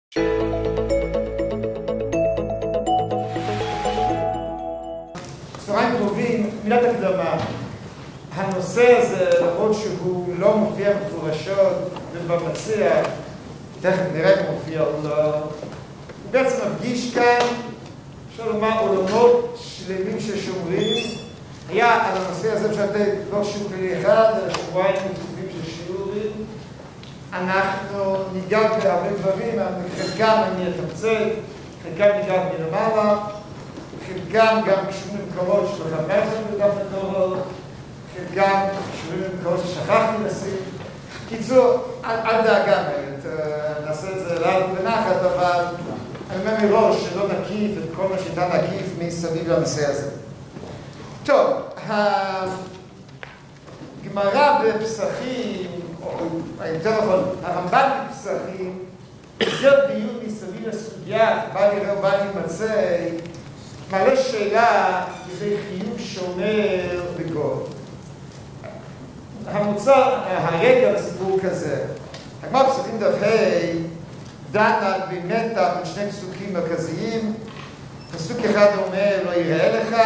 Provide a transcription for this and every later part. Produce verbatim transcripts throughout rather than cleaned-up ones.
צהריים טובים, מילת הקדמה. הנושא הזה, למרות שהוא לא מופיע מפורשות ובמציע, תכף נראה אם מופיע או לא, הוא בעצם מפגיש כאן, אפשר לומר, עולמות שלמים ששומרים. היה על הנושא הזה אפשר לתת לא שיעור כלי אחד, אלא שבועיים מטובים של שיעורים. אנחנו ניגע בהרבה דברים, חלקם אני אתמצת, חלקם ניגע מלמעלה, חלקם גם קשורים למקומות שלחמתם בדף מקורות, חלקם קשורים למקומות ששכחתי לשים. קיצור, אל דאגה באמת, נעשה את זה לאט ונחת, אבל אני אומר מראש שלא נקיף את כל מה שניתן להקיף מסביב לנושא הזה. טוב, הגמרא בפסחים, או יותר נכון, הרמב"ן בפסחים, זה דיון מסביב לסוגיה, בל יראה ובל יימצא, מעלה שאלה כדי חיוב שומר בגוי. המוצא, הרקע לסיפור כזה, הגמרא בפסחים דף ה' דנה במתח בין שני פסוקים מרכזיים. פסוק אחד אומר, לא יראה לך,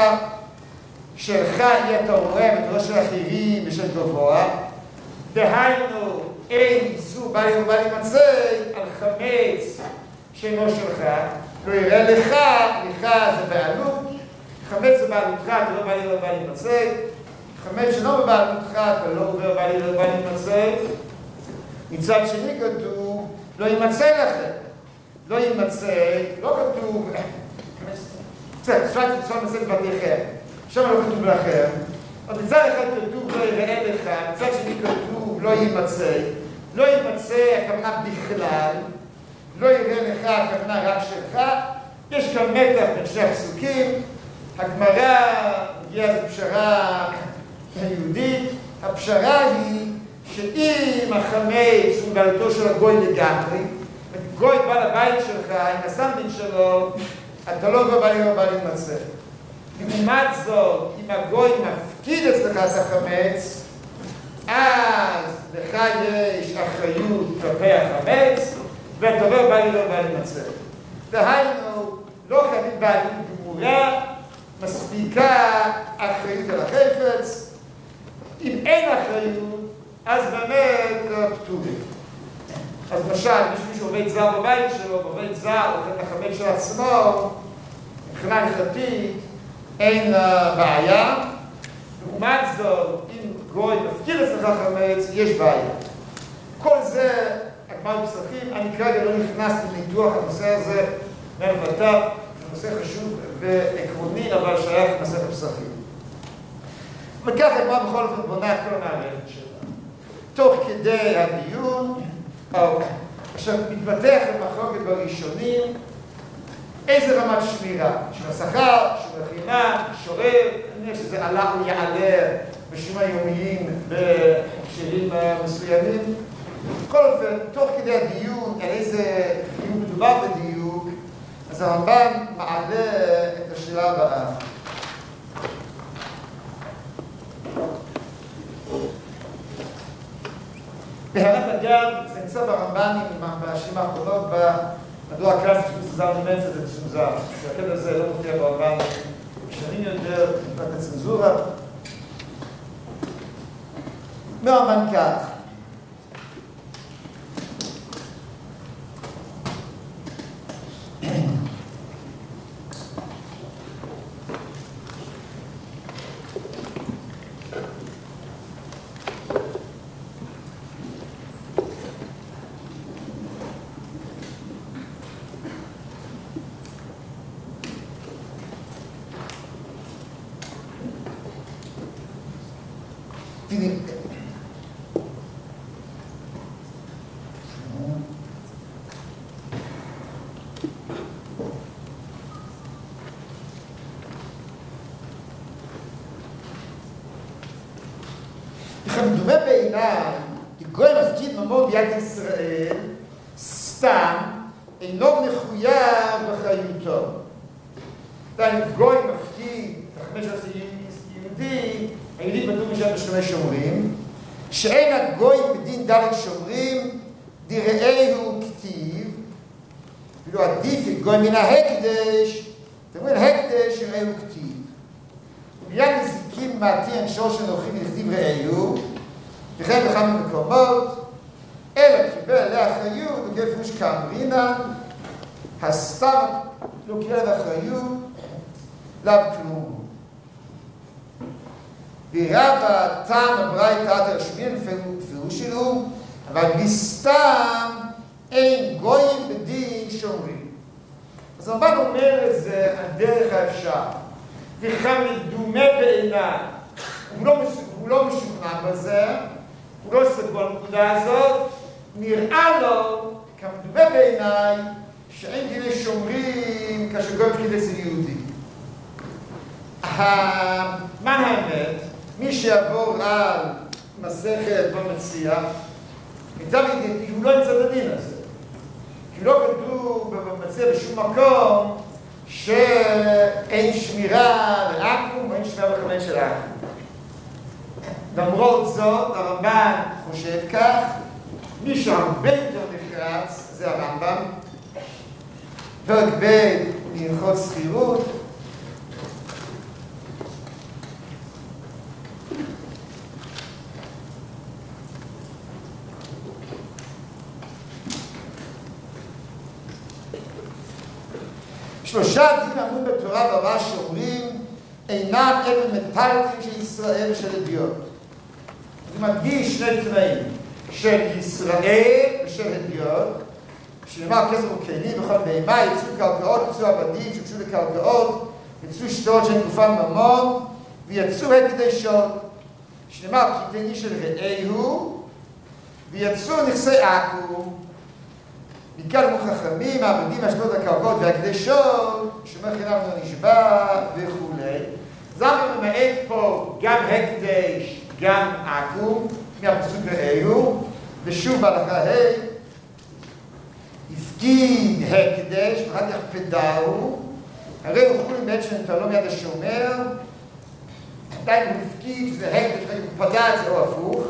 שלך יהיה אתה עורם את ראש האחרים בשל גבוה, דהיינו אין איסור בל יראה ובל יימצא על חמץ שאינו שלך. לא יראה לך, לך זה בעלות, חמץ זה בעלותך, אתה לא בל יראה ובל יימצא. חמץ שלא בבעלותך, אתה לא עובר בל יראה ובל יימצא. מצד שני כתוב, לא יימצא לכם. לא יימצא, לא כתוב, בסדר, אפשר למצוא לבתיכם. שם לא כתוב לכם. אבל מצד אחד כתוב לא יראה לך, מצד שני כתוב לא יימצא. לא יימצא, הכוונה בכלל. לא יראה לך, הכוונה רק שלך. יש כאן מתח בין שני הפסוקים. הגמרא הגיעה לפשרה היהודית. הפשרה היא שאם החמץ הוא בעלותו של הגוי לגמרי, גוי בא לבית שלך עם הסנדוויץ' שלו, אתה לא בא לי ובא להימצא. לעומת זאת, אם הגוי מפקיד אצלך את החמץ, אז לך יש אחריות כלפי החמץ, ואתה לא בא לי ובא להימצא. דהיינו, לא חייבים בעלות גמורה, מספיקה אחריות על החפץ. אם אין אחריות, אז באמת פטורים. אז למשל, מישהו שעובד זר בבית שלו, עובד זר, עובד לחמץ של עצמו, מבחינה הלכתית, אין בעיה. לעומת זאת, אם גוי מפקיר אצלך חמץ, יש בעיה. כל זה, הגמרא בפסחים, אני כרגע לא נכנס לניתוח הנושא הזה, מהלבט"פ, זה נושא חשוב ועקרוני, אבל שייך למסכת פסחים. וכך הגמרא בכל אופן בונה את כל המערכת שלה. תוך כדי הדיון, עכשיו מתפתח למחלוקת בראשונים, איזה רמת שמירה? של השכר, של החינה, שורר, אני חושב שזה עלה או יעלה בשיעורים היומיים בהקשרים מסוימים. בכל אופן, תוך כדי הדיון, על איזה חיוב מדובר בדיוק, אז הרמב"ן מעלה את השאלה הבאה. בהערת אגב, זה נמצא ברמב"נים, בשנים האחרונות, מדוע הקלאס שמצוזר ממץ הזה צונזר. שהקטע הזה לא מופיע ברמב"נים בשנים יותר, מבחינת הצנזורה. מהרמב"ן כך. דומה בעיניי, כי גוי מפקיד ממון ביד ישראל, סתם, אינו מחויב בחיותו. אם גוי מפקיד, תחמש עשי יהודי, היהודי פטור משם בשלומי שומרים, שאין הגוי בדין ד' שומרים, דראהו כתיב, אפילו עדיף לגוי מן ההקדש, אתם אומרים, הקדש ראו כתיב. ובעניין נזיקים מעטים שור שנוחים לכתיב ראו, וכן בכמה מקומות, אלא קיבל עליה אחריות, וכי פרוש כאמרינן, הסתם לא קיבל אחריות, לאו כלום. ורב טעם הברייתא עד הרשמין, פירוש שלו, אבל בסתם אין גויים בדין שומרים. אז הרמב"ן אומר את זה על דרך האפשר, וכאן מדומה בעיניי. הוא לא, הוא לא משוכנע בזה, הוא לא סגור על הנקודה הזאת, נראה לו, כמדומה בעיניי, שאין דיני שומרים כאשר גויים פקיד אצל יהודי. מה האמת? מי שיעבור על מסכת במציע, מיטב ידיעתי, הוא לא ימצא את הדין הזה. כי לא כתוב במציע בשום מקום שאין שמירה לעכו"ם או אין שמירה בחמש של עכו"ם. למרות זאת, הרמב"ן חושב כך, מי שהרבה יותר נחרץ זה הרמב"ם. פרק ב' מהלכות שכירות. שלושה דין אמרו בתורה ברמה שאומרים אינם אלו מטלטלים של ישראל ושל הדיוט. זה מדגיש שני תנאים של ישראל ושל הדיוט, שנאמר כסף וכלים וכל בהמה, יצאו קרקעות, יצאו עבדים שימשו לקרקעות, יצאו שטרות של תקופה ממון, ויצאו הקדשות, שנאמר קטני של רעהו, ויצאו נכסי עכו"ם. מכאן אמרו חכמים, העבדים, השטרות, הקרקעות והקדשות, שומר חינם לא נשבע וכו'. אז אנחנו ממעט פה גם הקדש, גם עכו"ם, מהפסוק רעהו, ושוב בהלכה ה' הפקיד הקדש, ואחר כך פדהו, הרי הוא חול בעת שנטלו מיד השומר, עדיין הוא הפקיד, שזה הקדש, הוא פדה את זה או הפוך,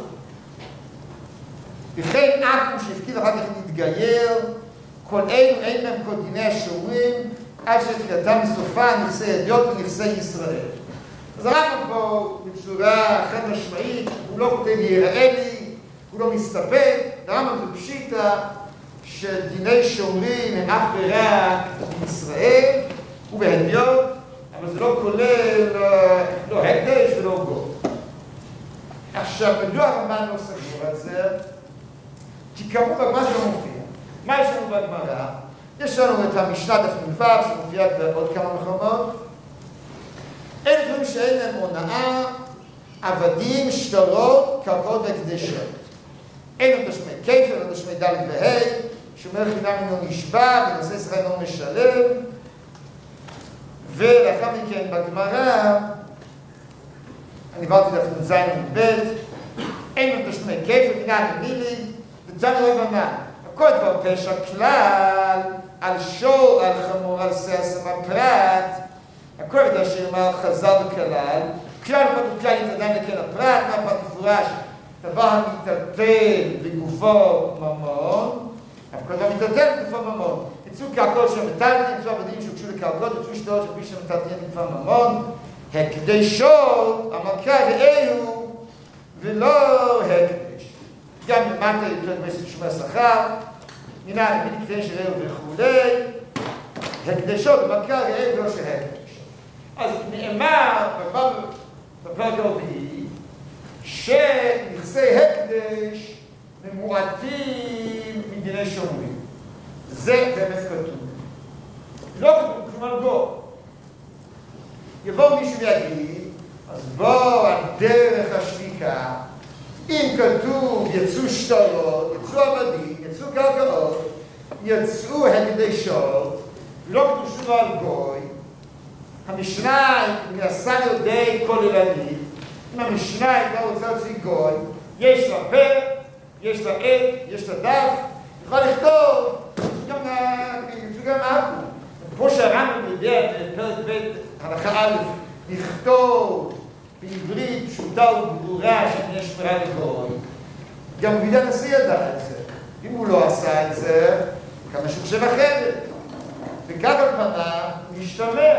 וכן עכו"ם שהפקיד אחר כך להתגייר, כל אלו אין להם כל דיני השומרים, עד שתחילתם מסופה נכסי הדיוט ונכסי ישראל. אז הרמב"ם פה בצורה חד משמעית, הוא לא כותב יראה לי, הוא לא מסתפק, הרמב"ם זה פשיטה שדיני שומרים הם אך ורק בישראל ובהדיוט, אבל זה לא כולל לא הקדש ולא גוי. עכשיו, מדוע הרמב"ם לא סגור על זה? כי כאמור בגמרא זה לא מופיע. מה יש לנו בגמרא? יש לנו את המשנה דף נ"ו שמופיעה בעוד כמה מקומות. אין דברים שאין להם הונאה, עבדים, שטרות, קרקעות והקדשות. אין לנו תשלומי כפל, אין לנו תשלומי ד' וה', שומר חינם אינו נשבע, ונושא ישראל אינו משלם. ולאחר מכן בגמרא, אני עברתי דף נ"ז נ"ב, אין לנו תשלומי כפל, מנהל מילי, ודן רואה במה. הכל דבר פשע כלל, על שור, על חמור, על שיער סמר פרט, הכל ידע שאומר חזר וכלל, כלל ופרט וכלל יתעדן לכן הפרט, מה פרט מפורש, דבר המתעטל בגופו ממון, אבל כל דבר מתעטל בגופו ממון. יצאו קרקעות שמטלטלים, יצאו עבדים שהוגשו לקרקעות, יצאו שטרות שפי שמטלטלים בגופו ממון, הקדשות, המקרא ראהו, ולא הקדש. גם למטה יותר דמסת שומר שכר, מנהל בלי קטעים של ראהו וכולי, הקדשות, המקרא ראהו ולא של הקדש. אז נאמר בפרק הרביעי שנכסי הקדש ממועטים מדיני שומרים. זה באמת כתוב. לא כתוב, כלומר בוא. יבוא מישהו ויגיד, אז בוא על דרך השתיקה, אם כתוב יצאו שטרות, יצאו עבדים, יצאו קרקעות, יצאו הקדשות, ולא כתוב שום על גוי, המשנה היא נעשה לידי כוללנית. אם המשנה הייתה רוצה להוציא גוי, יש לה פה, יש לה עט, יש לה דף, יכולה לכתוב, יצאו גם עכו"ם. כמו שהרמב"ם יודע בפרק ב' הלכה א', לכתוב בעברית פשוטה וברורה שיש שמירה לגוי, גם בידי הנשיא ידע את זה. אם הוא לא עשה את זה, כמה שהוא חושב אחרת. וכך על פניו משתמע.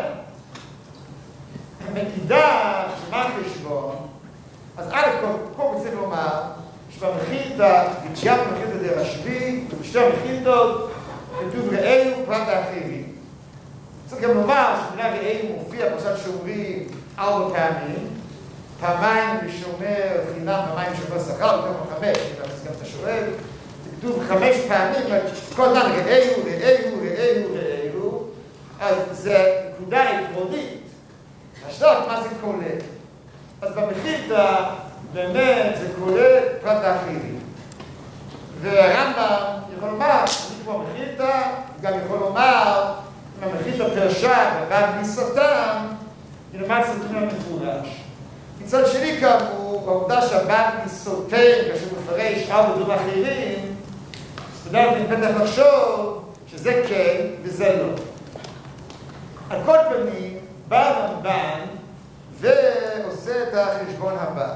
מאידך, שמה חשבון? אז א' כל, פה צריך לומר, שבמחילתא, וגם במחילתא דרשב"י, ובשתי המחילתות, כתוב ראינו פרט האחרים. צריך גם לומר שבמילה ראינו מופיע פרשת שומרים ארבע פעמים, פעמיים בשומר חינם, פעמיים בשומר שכר, וכמה חמש, אז גם אתה שואל, כתוב חמש פעמים, כל הזמן ראינו, ראינו, ראינו, ראינו, אז זה נקודה עקרונית. השלב, מה זה כולל? אז במחילתא, באמת, זה כולל פרט האחרים. והרמב"ם יכול לומר, אני כמו המחילתא, גם יכול לומר, אם המחילתא פירשה ובא כניסתם, ילמד סרטון המפורש. מצד שני כאמור, בעובדה שהבא כניסותיהם, כאשר מפרש ארבע דברים אחרים, בדרך כלל פתח לחשוב שזה כן וזה לא. על כל פנים, בא הרמב"ן ועושה את החשבון הבא.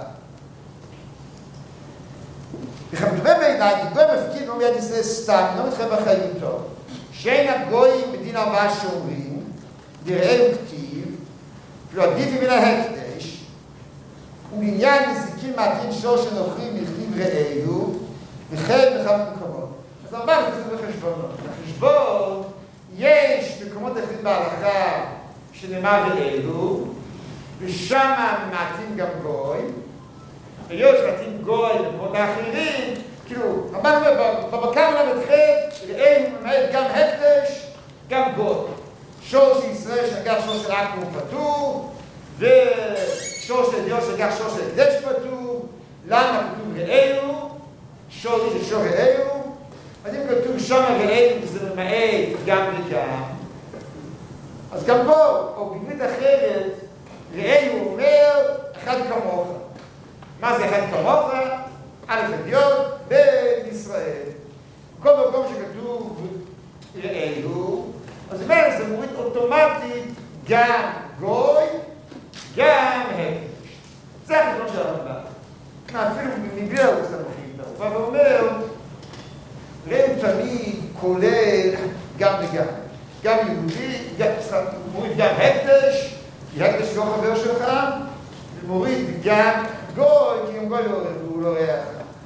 וכמובן בעיניי, כי גוי מפקיד לא מיד ישראל סתם, לא מתחיל בחיותו. שאין הגויים בדין ארבעה שאומרים, דראינו כתיב, אפילו עדיף מן ההקדש, ובעניין נזיקים מעטין שור שנוכרים לכתיב ראינו, וכן בכמה מקומות. אז הרמב"ן כתוב בחשבונות. בחשבון יש מקומות אחרים בהלכה שנאמר ראינו, ושם מעטין גם גוי, ויש מעטין גוי למקומות האחרים, כאילו, הרמב"ן אומר, בבקר למתחד, ראינו ממעט גם הקדש, גם גוי. שור של ישראל שנגח שור של עכו הוא פטור, ושור של אדיוט שנגח שור של הקדש פטור. למה כתוב ראינו? שור של שור ראינו. אז אם כתוב שם ראינו, זה ממעט גם וגם. אז גם פה, או בגמית אחרת, ראינו אומר, אחד כמוך. מה זה אחד כמוך? א' אדיוט, בית ישראל. כל מקום שכתוב ראינו, אז באמת זה מוריד אוטומטית גם גוי, גם הקדש. זה החשבון של הרמב"ן. אפילו מבלי הוא עושה מחילתא. הוא בא ואומר, ראינו תמיד כולל גם וגם. גם יהודי, הוא מוריד גם הקדש, כי הקדש לא חבר שלך, ומוריד גם גוי, כי גם גוי הוא לא ריח.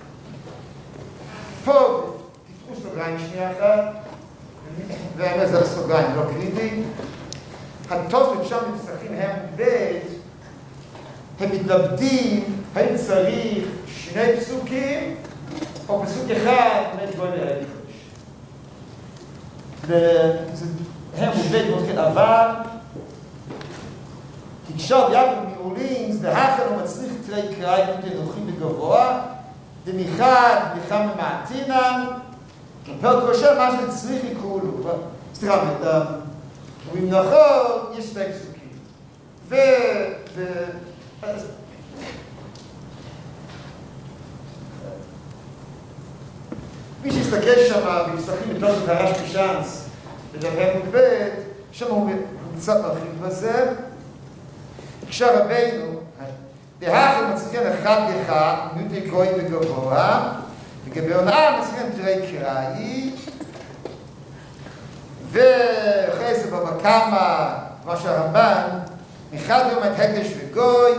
פה, תפתחו סוגריים שנייה אחת, והאמת זה הסוגריים, לא קריטי. התוספות שם בפסחים הם בית, הם מתלבטים, האם צריך שני פסוקים, או פסוק אחד מת גוי להקדש. והם ובית מותחת עבר, תקשור יבו מעולין, והאחר הוא מצליח תרי קראי תנוחים בגבוה, דמיחד בכמה מעטינם, פרק ראשון מה שצריך יקראו לו. סליחה, ובמנחות יש שתי פסוקים. ו... מי שיסתכל שם בפסחים בתוספות הרשב"י שאנץ בדף מ"ב, שם הוא קצת מרחיב בזה. כשרבנו, דהאחר מצליחן אחד אחד, מיעוטי גוי וגבוה, לגבי הונאה מצליחן תרי קראי, ואחרי זה בבא קמא, מה שהרמב"ן, מחד יום את הקדש וגוי,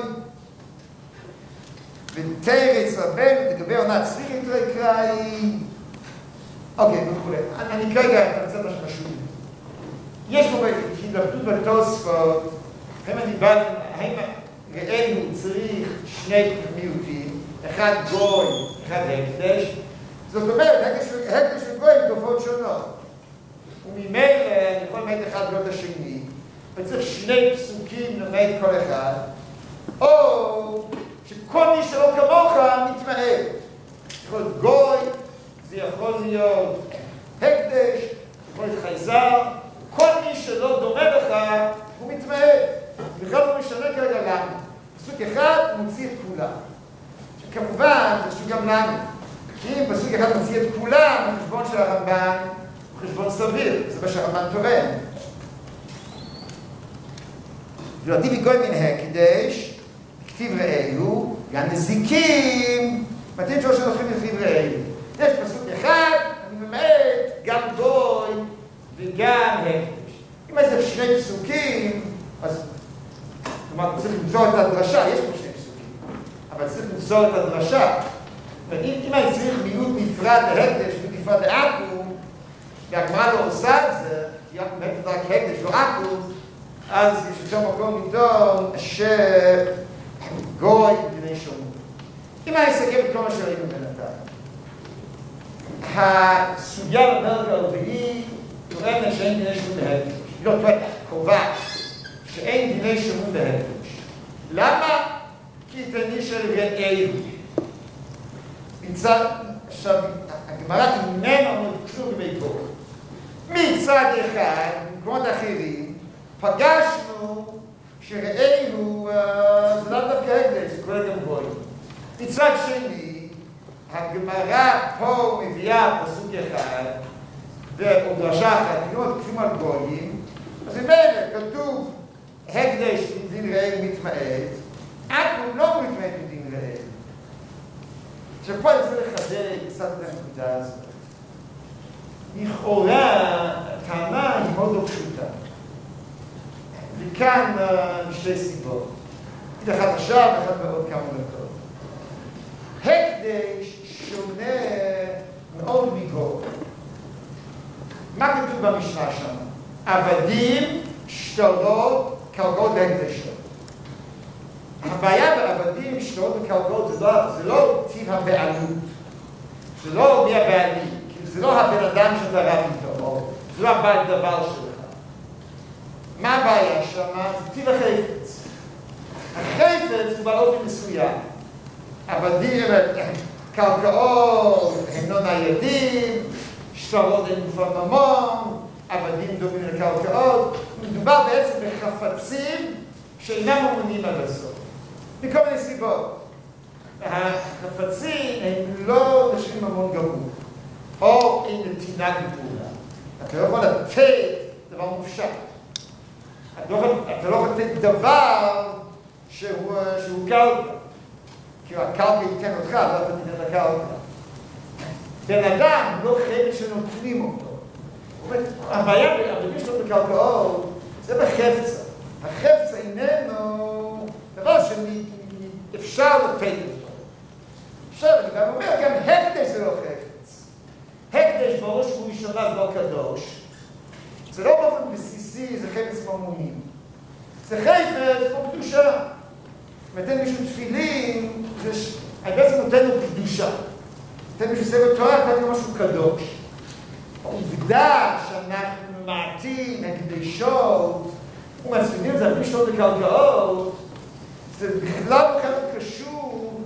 ותרץ רבנו לגבי הונאה צריכים תרי קראי, אוקיי, וכו'. אני כרגע אתמצת מה שחשוב. יש פה התלבטות בתוספות, האם אני בא, האם ראינו צריך שני מיעוטים, אחד גוי, אחד הקדש, זאת אומרת, הקדש וגוי הם תופעות שונות. וממילא אני יכול למעט אחד לא את השני, וצריך שני פסוקים למעט כל אחד, או שכל מי שלא כמוך מתמעט. יכול להיות גוי, זה יכול להיות הקדש, יכול להיות חייזר, כל מי שלא דומה לך הוא מתמעט. בכלל לא משנה כרגע למה. פסוק אחד מוציא את כולם. כמובן, זה חשוב גם לנו. כי אם פסוק אחד מוציא את כולם, החשבון של הרמב"ן הוא חשבון סביר. זה מה שהרמב"ן תורם. ולעדיף גוי מן הקדש, כתיב ראינו, והנזיקים, מתאים שור שנוכחים לכתיב ראינו. יש פסוק אחד, אני ממעט גם גוי וגם הקדש. אם זה שני פסוקים, אז כלומר, צריך למצוא את הדרשה, יש פה שני פסוקים, אבל צריך למצוא את הדרשה. אם, אם אני צריך מיעוט נפרד להקדש ונפרד לעכו"ם, והגמרא לא עושה את זה, כי באמת רק הקדש לא עכו"ם, אז יש יותר מקום לטעון שגוי בדיני שומות. אם אני אסכם את כל מה שראינו בינתיים, הסוגיה בפרק הרביעי טוענת שאין דיני שומות בהקדש. היא לא טוענת, קובעת שאין דיני שומות בהקדש. למה? כי תני של רעהו. מצד, עכשיו, הגמרא איננה אומרת כלום בביתו. מצד אחד, במקומות אחרים, פגשנו שראינו, זה לא דווקא הקדש, זה כולל גם גוי. מצד שני, הגמרא פה מביאה פסוק אחד, ודרשה אחת, כתוב על גויים, אז ממילא כתוב הקדש מדין רעהו מתמעט, עכו"ם לא מתמעט מדין רעהו. עכשיו פה אני רוצה לחדד קצת את הנקודה הזאת. לכאורה, הטענה היא מאוד לא פשוטה. וכאן משתי סיבות. היא אחת עכשיו ואחת בעוד כמה דקות. הקדש שונה מאוד מגוי. מה כתוב במשנה שם? עבדים, שטרות, קרקעות והקדשות. הבעיה בעבדים, שטרות וקרקעות זה לא, זה לא טיב הבעלות. זה לא מי הבעלים. זה לא הבן אדם שאתה רב איתו, או זה לא הבעל דבר שלך. מה הבעיה שם? זה טיב החפץ. החפץ הוא באופן מסוים. עבדים, קרקעות הם לא ניידים, שטרות הם גופן ממון, עבדים דומים לקרקעות. מדובר בעצם בחפצים שאינם ממונים עד הסוף. מכל מיני סיבות. החפצים הם לא נשים ממון גמור. או עם נתינה גדולה. אתה לא יכול לתת דבר מופשט. אתה לא יכול לתת דבר שהוא קרקע. כי הקרקע ייתן אותך, לא אתה תיתן לקרקע. בן אדם לא חפץ שנותנים אותו. הבעיה בעבדים שלו בקרקעות זה בחפצה. החפצה איננו דבר שאפשר לתת אותו. עכשיו אני גם אומר, גם הקדש זה לא חפץ. הקדש בראש ובראשונה דבר קדוש. זה לא באופן בסיסי, זה חפץ ממונים. זה חפץ כמו קדושה. נותן מישהו תפילין, אני בעצם נותן לו קדושה. נותן מישהו ספר תורה, נותן לו משהו קדוש. העובדה שאנחנו מעטים, הקדשות, ומצמידים את זה על פי שעות וקרקעות, זה בכלל בכלל קשור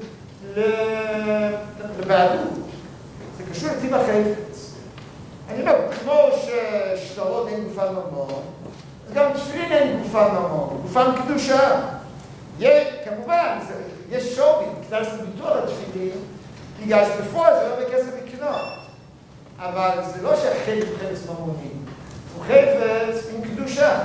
לבעלות. זה קשור לטיב החפץ. אני אומר, כמו ששטרות אין גופן ממון, אז גם תפילין אין גופן ממון, גופן קדושה. כמובן, יש שווי, כדאי שביטול התפילין, בגלל שבפועל זה לא בכסף לקנות. אבל זה לא שהחפץ הוא חפץ ממוני, הוא חפץ עם קדושה.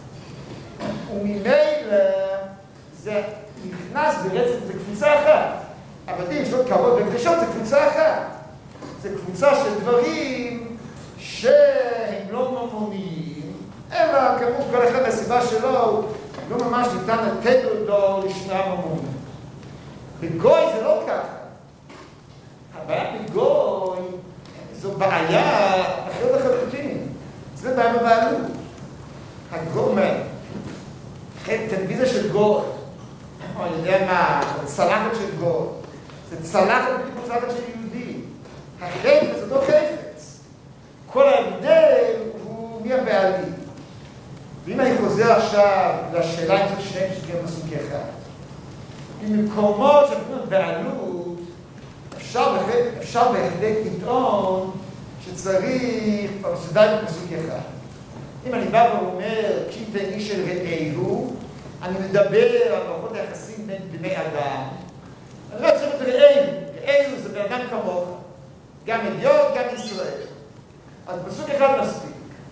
וממילא זה נכנס ברצף, זה קבוצה אחת. עבדים, יש לו כבוד וקדשות, זה קבוצה אחת. זה קבוצה של דברים שהם לא ממוניים, אלא כמו כל אחד מהסיבה שלו, לא ממש ניתן לתת אותו לשני הממונים. בגוי זה לא ככה. הבעיה בגוי זו בעיה אחרת לחלוטין. זה בעיה בבעלות. הגומר, טלוויזיה של גוי, או אני יודע מה, צלחת של גוי, זה צלחת בלי צלחת של יהודי. החפץ זה לא חפץ. כל ההבדל הוא מי הבעלים. ואם אני חוזר עכשיו לשאלה אם צריך שני פסוקים פסוק אחד, במקומות שנותנים בעלות, אפשר בהחלט לטעון שצריך פרסודי בפסוק אחד. אם אני בא ואומר, כי תני של רעהו, אני מדבר על מערכות היחסים בין בני אדם. אני לא צריך את רעהו. רעהו זה בן אדם כמוך, גם אדיוט, גם ישראל. אז פסוק אחד מספיק.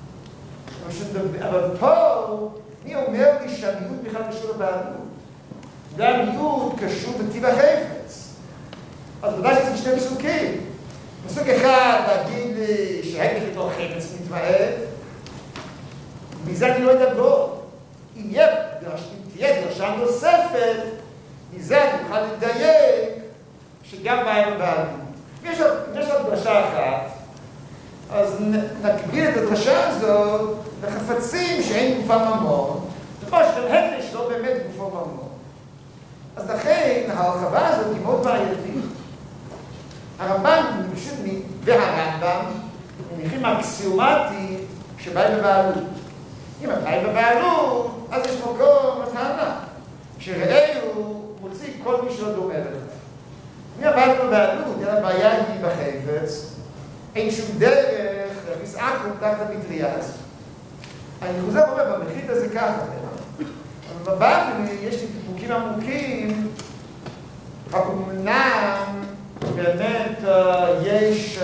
אבל פה, מי אומר לי שהמיעוט בכלל קשור לבעלות? גם מיעוט קשור בטיב החפץ. אז ודאי שזה שני פסוקים. פסוק אחד להגיד לי שהקדש בתוך חפץ מתמעט, מזה אני לא אדבר. אם תהיה דרשה נוספת, מזה אני אוכל לדייק שגם בהם הבעלים. אם יש עוד דרשה אחת, אז נקביל את הדרשה הזאת לחפצים שאין גופם ממון, כמו שגם הקדש לא באמת גופו ממון. אז לכן ההרחבה הזאת היא מאוד בעייתית. הרמב"ן והרמב"ם מניחים אקסיומטית שבאים בבעלות. אם הבאים בבעלות, אז יש מקום לטענה שראינו מוציא כל מי שלא דומה לך. אם הבאים בבעלות, הבעיה היא בחפץ, אין שום דרך להכניס עכו תחת המטריה הזאת. אני חוזר ואומר, במחית הזה ככה. אבל בבבלי יש לי טיפוקים עמוקים, אמנם באמת יש,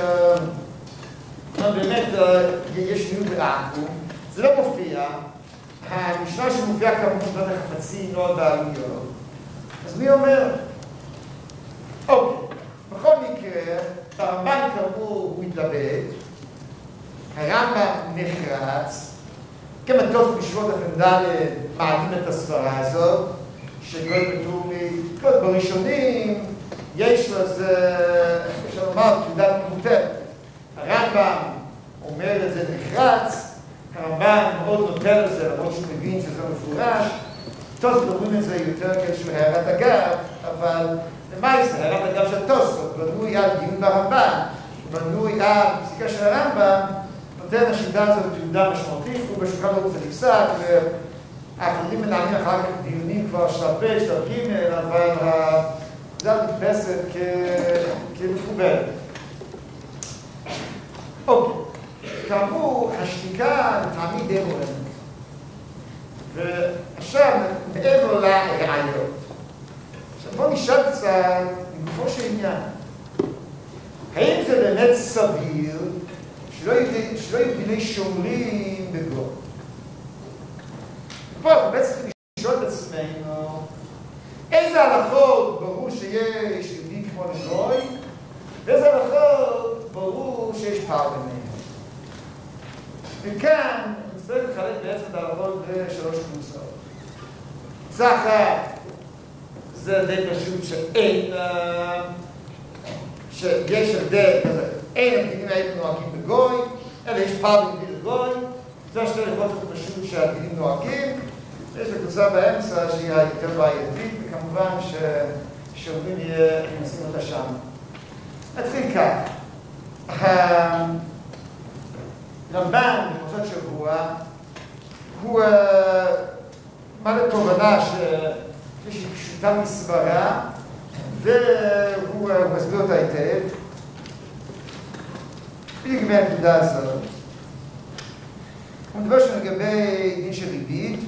באמת יש ניהול בעכו, זה לא מופיע, המשנה שמופיע כמובן בין החפצים, לא הבעלויות. אז מי אומר? אוקיי, בכל מקרה, הרמב"ן כאמור הוא מתלבט, הרמב"ם נחרץ, כמטוס בשבועות הפנדל מעלים את הסברה הזאת, שכל בתומי, כל בראשונים, יש לזה, אפשר לומר, תעודת מבוטרת. הרמב"ם אומר את זה נחרץ, הרמב"ם מאוד נוטה לזה, למרות שהוא מבין שזה מפורש. תוספות אומרים את זה יותר כאיזשהו הערת אגב, אבל למה זה? הערת אגב של תוספות, בנוי על דיון ברמב"ם, בנוי על פסיקה של הרמב"ם, נותן השיטה הזאת תעודה משמעותית, הוא בשולחן ערוך זה נפסק, והאחרים מנהלים אחר כך דיונים כבר שלב ב', שלב ג', אבל זה נתפסת כמקובלת. אוקיי, כאמור, השתיקה תמיד די מורמת. ועכשיו, מעבר לראיות. עכשיו בואו נשאל קצת לגופו של עניין. האם זה באמת סביר שלא יהיו דיני שומרים בגוי? פה אנחנו בעצם צריכים לשאול את עצמנו איזה הלכות ברור שיש יהודי כמו לגוי, ואיזה הלכות ברור שיש פער ביניהם. וכאן נצטרך לחלק בעצם את ההלכות בשלוש קבוצות. קבוצה אחת זה די פשוט שאין, שיש הבדל כזה, אין הדינים האלה נוהגים בגוי, אלא יש פער בין דין לגוי. זה שתי הלכות פשוט שהדינים נוהגים. יש לקבוצה באמצע שהיא היותר בעייתית, וכמובן ששומרים יהיה נשים אותה שם. נתחיל כך. הרמב"ן בפרשת שבוע הוא מעלה תובנה שהיא פשוטה מסברה, והוא מסביר אותה היטב. בדיוק מהנקודה הזאת. הוא מדבר שם לגבי דין של ריבית.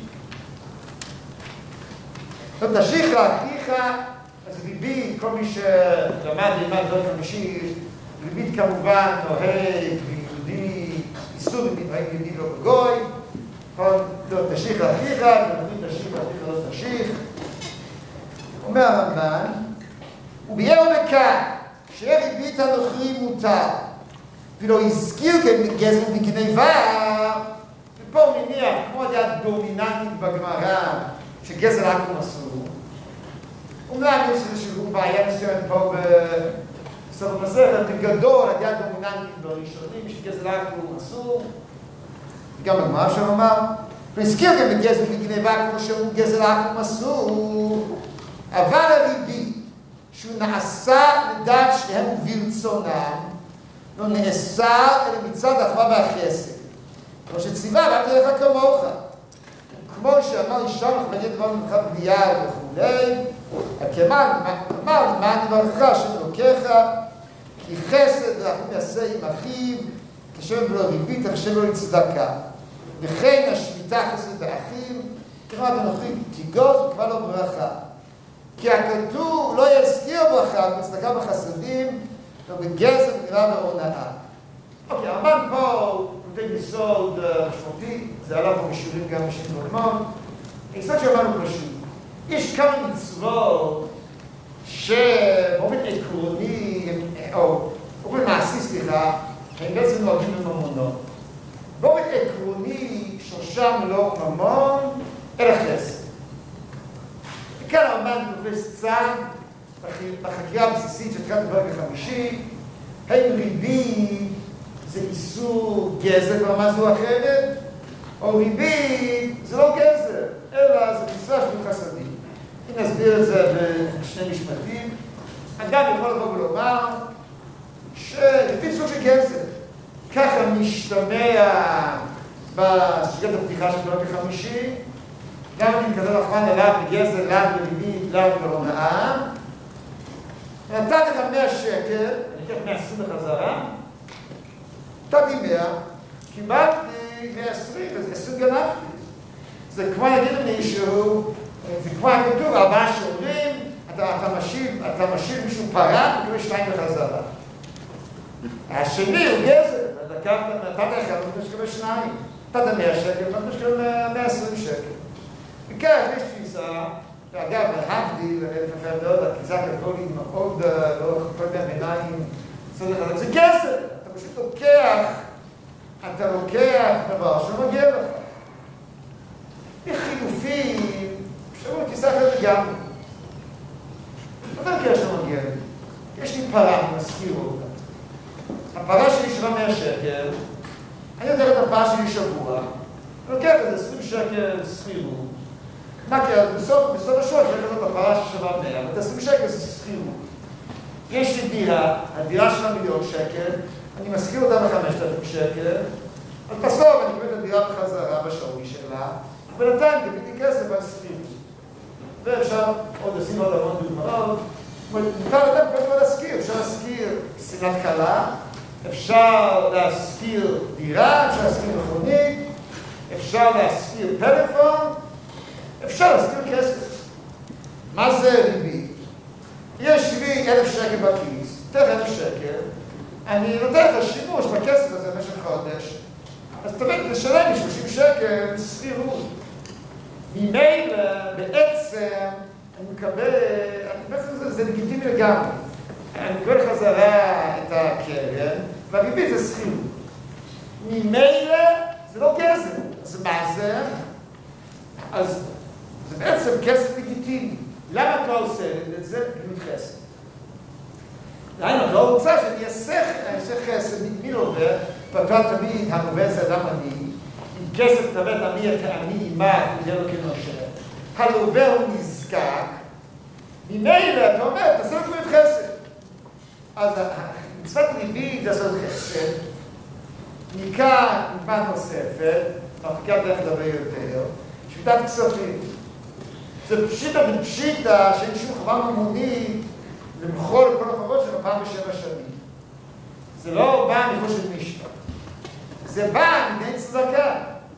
לא תשיך לאחיך, אז ריבית, כל מי שלמד ללמד דוד חמישי, ריבית כמובן נוהג ביהודי, איסור ריבית נוהג ביהודי לא בגוי. לא תשיך לאחיך, ריבית תשיך לאחיך לא תשיך. אומר הרמב"ן, וביאר בכך שריבית הנוכרי מותר, ולא הזכיר כגזל בגניבה, ופה הוא מניח, כמו הדעה דומיננטית בגמרא, שגזל עכו"ם אסור. אומנם יש איזושהי בעיה מסוימת פה בסוף המסכת, בגדול הדעה דומיננטית בראשונים, שגזל עכו"ם אסור. גם בגמרא אפשר לומר, והזכיר גם בגזל בגניבה כמו שהוא גזל עכו"ם אסור, אבל הריבית שהוא נעשה לדעת שניהם וברצונם, לא נאסר אלא מצד האחווה והחסד. כמו שציווה, ואהבת לרעך כמוך. כמו שאמר ישמח בני דבר ממך בנייה וכולי, הכמל אמר למען דברך השם אלוקיך, כי חסד רחמים יעשה עם אחיו, כשם בלא ריבית, כשם בלא צדקה. וכן השמיטה חסד באחים, כלומר הנוכרי תיגוז וכבר לא ברכה. כי הכתוב לא יזכיר ברכה בצדקה בחסדים, לא בגזל, בגניבה והונאה. אוקיי, הרמב"ן פה הוא נותן יסוד משמעותי, זה עלה פה בשיעורים גם בשנים קודמות. היסוד שאמרנו פשוט, יש כמה מצוות שבאופן עקרוני, או באופן מעשי, סליחה, הם בעצם נוהגים בממונות. באופן עקרוני, שלושה שם לא ממון, אלא חסד. וכאן הרמב"ן תופס צד בחקירה הבסיסית של תחילת הפרק החמישי, האם ריבית זה איסור גזל ברמה זו אחרת, או ריבית זה לא גזל, אלא זה מצווה של חסדים. אם נסביר את זה בשני משפטים, אדם יכול לבוא ולומר שלפי סוג של גזל, ככה משתמע בסוגיית הפתיחה של פרק החמישי, גם אם כזה רחמן עליו בגזל, לאו בריבית, לאו בהונאה, נתן לך מאה שקל, אני אקח מאה עשרים בחזרה, נתתי מאה, קיבלתי מאה עשרים, אז עשרים גנבתי. זה כמו להגיד למישהו, זה כמו הכתוב, ארבעה שאומרים, אתה, אתה משיב, אתה משיב מישהו פרה, אתה מקבל שתיים בחזרה. השני הוא גזל, נתת לך, אתה מקבל שניים. נתת מאה שקל, אתה מקבל מאה עשרים שקל. וכך, יש תפיסה, ואגב, להבדיל, לפעמים מאוד, הכיזה הקתולית מאוד, לאורך כל מהמיניים, זה גזל. אתה פשוט לוקח, אתה לוקח דבר שמגיע לך. בחילופים, שאומרים, כיסה אחרת לגמרי. אתה לוקח שמגיע לי. יש לי פרה, אני מזכיר אותה. הפרה שלי שווה מאה שקל, אני יודע את הפרה שלי שבוע, אני לוקח את זה עשרים שקל שכירות. מה כי בסוף, בסוף השעות אני לוקח את הפרה ששווה מאה, ואת עשרים שקל זה שכירות. יש לי דירה, הדירה שלה מיליון שקל, אני מזכיר אותה בחמשת אלפים שקל, אז בסוף אני קורא את הדירה בחזרה בשווי שלה, ובינתיים גביתי כסף על שכירות. ואפשר עוד לשים עוד המון דוגמאות. מותר אדם כל הזמן להזכיר, אפשר להזכיר ספינת קלה, אפשר להזכיר דירה, אפשר להזכיר מכונית, אפשר להזכיר טלפון, אפשר להזכיר כסף. מה זה ריבית? יש לי אלף שקל בכיס, תן אלף שקל, אני נותן לך שימוש בכסף הזה במשך חודש, אז תמיד תשלם לי שלושים שקל שכירות. ממילא בעצם אני מקבל, בעצם זה, זה לגיטימי לגמרי. אני מקבל חזרה את הקרן, והריבית זה שכירות. ממילא זה לא גזל. אז מה זה? אז זה בעצם כסף לגיטימי. למה אתה עושה את זה? גמילות חסד. למה אתה לא רוצה שאני אעשה חסד, מי לווה? ואתה תמיד הלווה זה אדם עני. אם כסף תמיד עני את העני עימה, זה לא כנושר. הלווה הוא נזקק. ממילא אתה אומר, תעשה לו גמילות חסד. אז מצוות ריבית לעשות חסד, מכאן נקבע נוספת, מחקה דרך לדבר יותר, שביתת כספים. זה פשיטה ופשיטה שאין שום חובה ממונית למחול את כל החובות שלו פעם בשבע שנים. זה לא בא מחוש של משפט. זה בא מדי צדקה.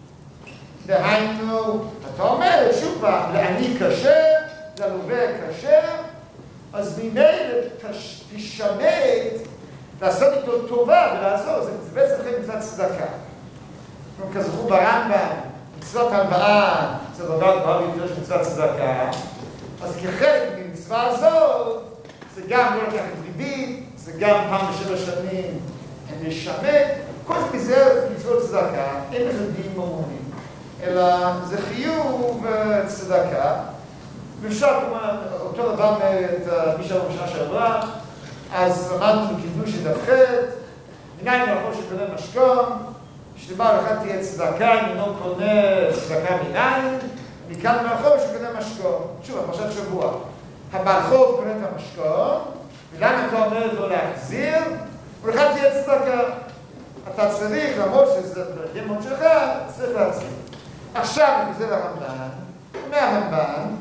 דהיינו, אתה אומר, שוב פעם, לעני קשה, ללווה קשה, אז ממילא תשמט לעשות איתו טובה ולעזור. זה, זה בעצם לכם מצוות צדקה. כזכו ברמב"ם, מצוות הלוואה, זה דבר גבוה ביותר של מצוות צדקה. אז כחלק ממצווה הזאת, זה גם לא לקחת ריבית, זה גם פעם בשבע שנים לשמט. כל זה מזה מצוות צדקה, אין לזה דין ממונים, אלא זה חיוב צדקה. ואפשר כמובן, אותו דבר מי שאמרו בשנה שעברה, אז למדנו קידוש של דף ח', מניין מלאכו שקונה משכון, שדבר אחד תהיה צדקה, אם אינו קונה צדקה מניין, מכאן מלאכו שקונה משכון. שוב, הפרשת שבוע. הבעל חוב קונה את המשכון, ולמה אתה אומר לו להחזיר? ולכן תהיה צדקה. אתה צריך, למרות שזה בדמות שלך, צריך להחזיר. עכשיו אני חוזר לרמב"ן, מהרמב"ן,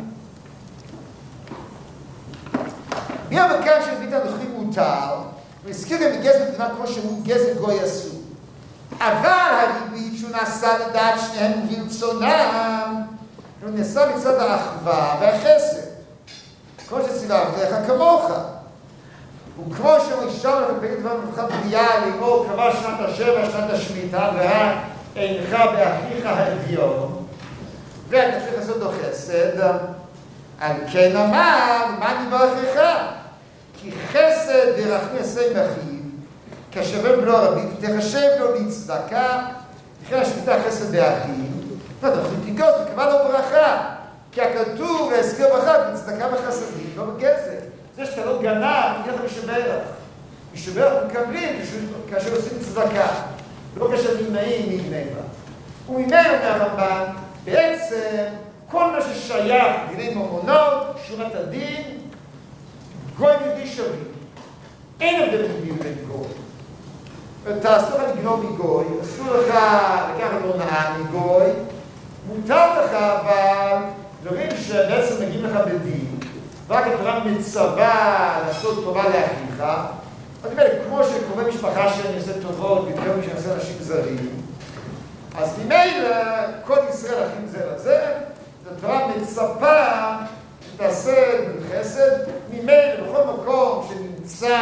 מי המכאן של ביטה הנוכחים מותר, והזכיר גם בגזל מדינה כמו שהוא גזל גוי אסור. אבל הריבית שהוא נעשה לדעת שניהם וברצונם, הוא נעשה מצד האחווה והחסד. כמו שציווה עבדיך כמוך. וכמו שהוא אישר לפעיל דבר מבחן בנייה לאמור קבע שנת השבע, שנת השמיטה, והאינך באחיך האביון, ואתה צריך לעשות לו חסד. על כן אמר, מה נברכך? כי חסד ורחמי עשה עם אחיו, כשווה בנו הרבים, תחשב לו לצדקה, לכן השמיטה חסד באחיו, לא יודע, תיגוס, זה כמובן לא ברכה. כי הכתוב להזכיר ברכה בצדקה וחסדים, לא בגזל. זה שאתה לא גנב, יהיה לך משברך. משברך מקבלים כאשר עושים צדקה. לא כאשר נמנעים מגניבה. וממנו אומר הרמב"ן, בעצם כל מה ששייך דיני ממונות, שורת הדין, גוי יהודי שווים. אין הבדל בין בין גוי. אתה אסור לך לגנוב מגוי, אסור לך לקחת הונאה מגוי, מותר לך אבל דברים שבעצם מגיעים לך בדין, רק התורה מצווה לעשות טובה לאחיך, אז באמת, כמו שקרובי משפחה שאני עושה טובות, יותר משאני עושה אנשים זרים, אז ממילא כל ישראל אחים זה לזה, התורה מצפה שתעשה בחסד, ממילא בכל מקום שנמצא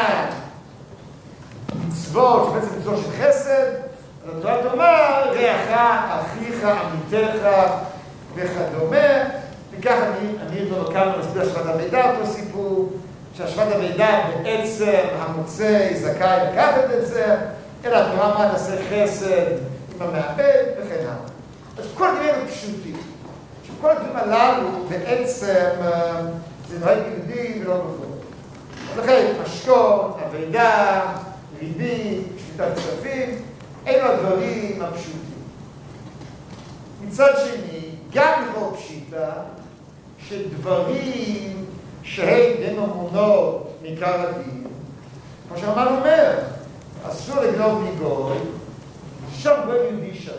מצוות, שבעצם מצוות של חסד, אז התורה תאמר, רעך, אחיך, עמיתך וכדומה, וכך אני, אני לא כאן מסביר השבת המידע, אותו סיפור, שהשבת המידע בעצם המוצא זכאי לקחת את זה, אלא התורה מה תעשה חסד עם המעבד וכן הלאה. אז כל דברים הם פשוטים. שכל הדברים הללו בעצם זה נוהג יהודי ולא נכון. אז לכן, משקות, אבידה, ריבית, שליטת כספים, אלו הדברים הפשוטים. מצד שני, גם לא פשיטה, שדברים שהם די ממונות מעיקר הדין, כמו שהרמב"ן אומר, אסור לגנוב מגוי, שם גוי יהודי שווה.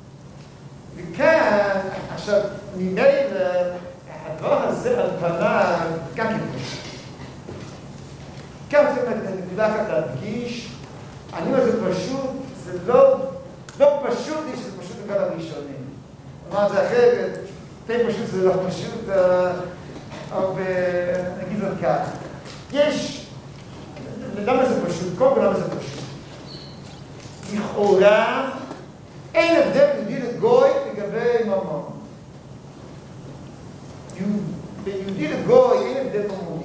וכאן, עכשיו, ממילא, הדבר הזה על פניו, גם כן פשוט. כאן צריך נקודה אחת להדגיש, אני אומר זה פשוט, זה לא, לא פשוט לי שזה פשוט בגלל הראשונים. אמרת זה אחרת, די פשוט זה לא פשוט, או נגיד זאת כך. יש, למה זה פשוט? קודם כל למה זה פשוט? לכאורה, אין הבדל יהודי לגוי לגבי ממון. ביהודי לגוי אין הבדל ממוני.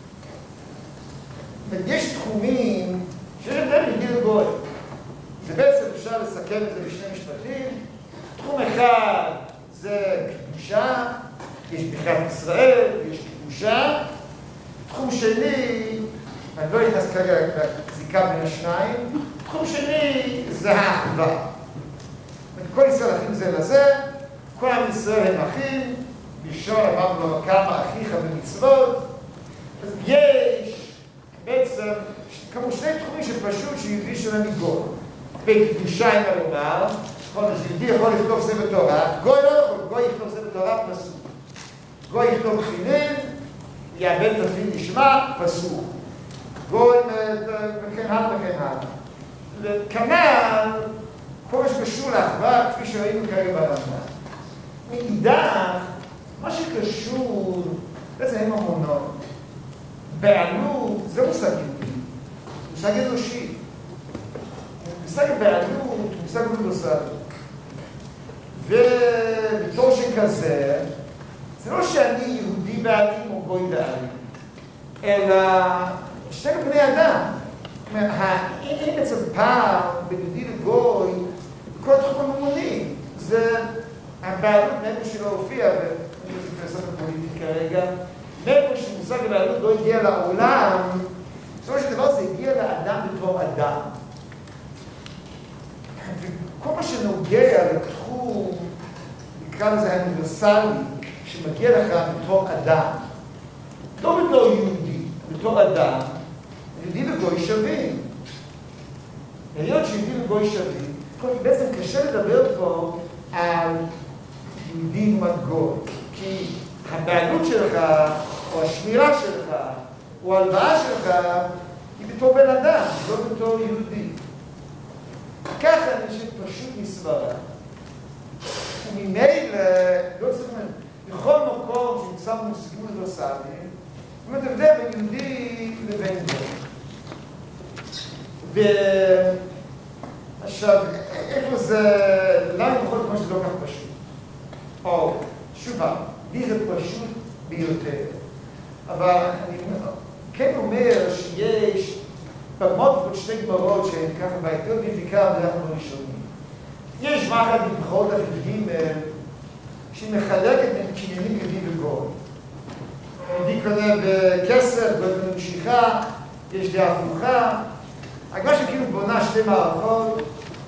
יש תחומים שיש הבדל יהודי לגוי. זה בעצם אפשר לסכם את זה בשני משפטים. תחום אחד זה קדושה, יש בחירת ישראל, יש קדושה. תחום שני, אני לא נכנס כרגע לזיקה בין השניים, תחום שני זה האחווה. כל ישראל אחים זה לזה, כל עם ישראל הם אחים, בשור אמרנו לו כמה אחיך במצוות, אז יש בעצם כמו שני תחומים שפשוט שיהודי שלהם מגוי. בקדושה אין מה לומר, יהודי יכול לכתוב ספר תורה, גוי לא יכול, גוי יכתוב ספר תורה פסוק. גוי יכתוב תפילין, יאבד תפילין נשמע, פסוק. גוי וכן הלאה וכן הלאה. כנ"ל, כל מה שקשור לאחווה, כפי שראינו כרגע ברמב"ן. מאידך, מה שקשור, בעצם אין ממונות. בעלות, זה מושג יהודי, מושג אנושי. מושג בעלות הוא מושג אוניברסלי. ובתור שכזה, זה לא שאני יהודי בעלים או גוי בעלים, אלא שני בני אדם. אין בעצם פעם בין יהודי לגוי, כל תחום הממוני. זה הבעלות מאיפה שלא הופיע, ואני לא זוכר סוף הפוליטי כרגע, מאיפה שמושג הבעלות לא הגיע לעולם, בסופו של דבר זה הגיע לאדם בתור אדם. וכל מה שנוגע לתחום, נקרא לזה האוניברסלי, שמגיע לך בתור אדם, לא בתור יהודי, בתור אדם, יהודי וגוי שווים. היות שיהודי וגוי שווים, בעצם קשה לדבר פה על יהודי וגוי, כי הבעלות שלך, או השמירה שלך, או ההלוואה שלך, היא בתור בן אדם, לא בתור יהודי. ככה אני שפשוט מסברה. וממילא, לא צריך לומר, בכל מקום שנמצא במושגים אוניברסליים, זאת אומרת, הבדל בין יהודי לבין גוי. ועכשיו, איפה זה, למה בכל כמו שזה לא כך פשוט? או, שוב, לי זה פשוט ביותר. אבל אני כן אומר שיש בגמות ועוד שתי גמרות שהן ככה בעיתות בעיקר בדרך הראשונים. יש מחד מבחרות דף ג' שהיא מחלקת בין קניינים יהודי וגוי. יהודי קונה בכסף, גוי קונה במשיכה, יש דעה הפוכה. הגמרא שכאילו בונה שתי מערכות,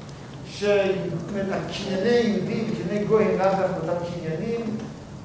שהקנייני יהודי וקנייני גוי הם לאו דווקא אותם קניינים.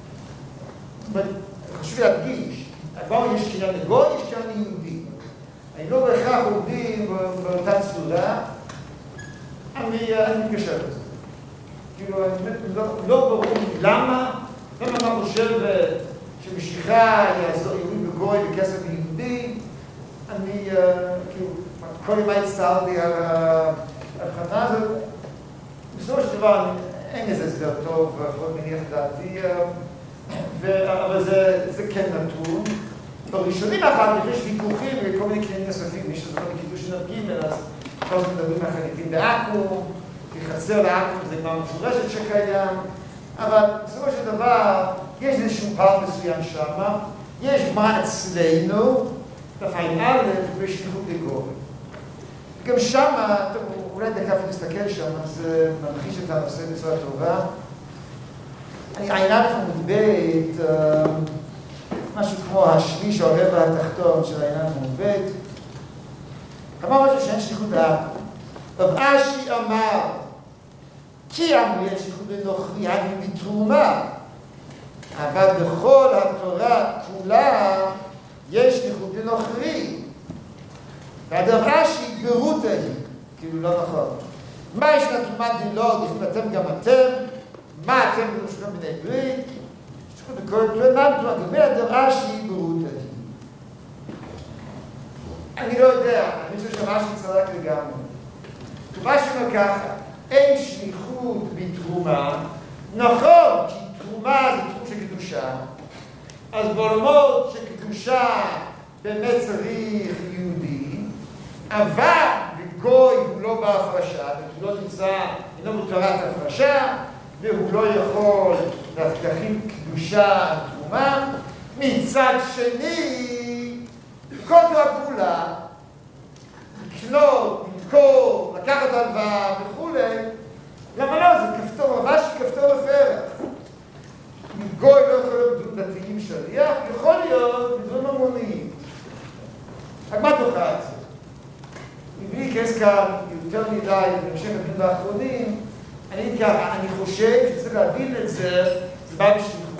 חשוב להדגיש, הגמרא יש קניין לגוי, יש קניין ליהודי. אני לא בהכרח עובדים באותה צורה, אני מתקשר לזה. כאילו, לא ברור למה, למה אני חושב שמשיכה יעזור יהודי בגוי וכסף ליהודי, אני כאילו, כל ימי הצטערתי על ההבחנה הזאת. בסופו של דבר, אין איזה הסבר טוב, לפחות מניח דעתי, אבל זה כן נתון. בראשונים אחר כך יש ויכוחים וכל מיני קניינים נוספים, מי שזוכר בקידושין ג' אז כל הזמן מדברים על חליפין בעכו"ם, כי חסר לעכו"ם זה כבר מפורשת שקיים, אבל בסופו של דבר יש איזשהו פער מסוים שם, יש גמרא אצלנו, דף ע"א, בשליחות לגוי. גם שם, אולי דקה אפילו נסתכל שם, זה ממחיש את הנושא בצורה טובה. אני ע"א עמוד ב', משהו כמו השליש או הרבע התחתון של ע"א עמוד ב'. אמר משהו שאין שליחות לעכו"ם. רב אשי אמר, כי אמרו אין שליחות לנוכרי, הגים בתרומה. אבל בכל התורה כולה יש שליחות לנוכרי. והרב אשי פירוט היא, כאילו לא נכון. מה יש לתרומה דילוג, אם אתם גם אתם? מה אתם בראשכם בני ברית? שליחות לכל תרומה, תרומה גמרי הרב אשי פירוט היא. אני לא יודע, אני חושב שרב אשי צדק לגמרי. תרומה שלנו ככה, אין שליחות בתרומה, נכון, כי תרומה זה תחום של קדושה, אז בעולמות של קדושה באמת צריך יהודי, אבל וגוי הוא לא בהפרשה, הוא לא נמצא, אינו בתורת הפרשה, והוא לא יכול להכין קדושה על תרומה. מצד שני, כל תורה כולה, לקנות, למכור, לקחת הלוואה וכו', למה לא? זה כפתור, ממש כפתור הפרח. גוי לא יכול להיות דתיים שליח, יכול להיות בדברים המוניים. רק מה תוכה את זה? מבלי להיכנס כאן יותר מדי בהמשך הדברים האחרונים, אני ככה, אני חושב שצריך להבין את זה, זה בא בשליחות.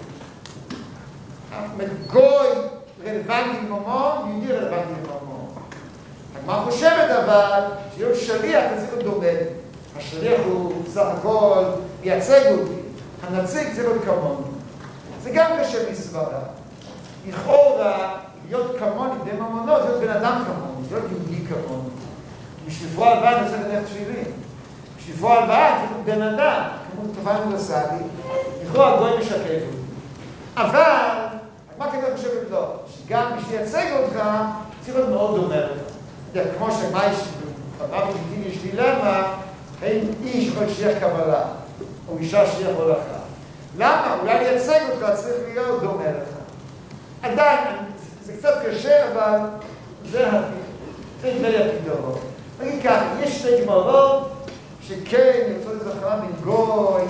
גוי רלוונטי לממון, יהודי רלוונטי לממון. הגמרא חושבת אבל, להיות שליח זה צריך להיות דומה. השליח הוא בסך הכל מייצג אותי, הנציג צריך להיות כמוני. זה גם קשה מסברה. לכאורה, להיות כמוני בני ממונות, זה להיות בן אדם כמוני, זה להיות יהודי כמוני. בשביל לפרוע הלוואה אני רוצה להניח תפילין. בשביל לפרוע הלוואה אני צריך בן אדם, כמו תופעה אוניברסלית, לכאורה הגוי משקף אותי. אבל, מה כדי חושבת לו? שגם בשביל לייצג אותך, צריך להיות מאוד דומה לך. כמו שמה יש, במה פוליטין יש דילמה, האם איש יכול שליח קבלה, או אישה שליח הולכה. למה? אולי לייצג אותך צריך להיות דומה לך. עדיין, זה קצת קשה, אבל זה נדמה לי הפתרון. נגיד כך, יש שתי גמרות שכן יוצאות לזכרה בין גוי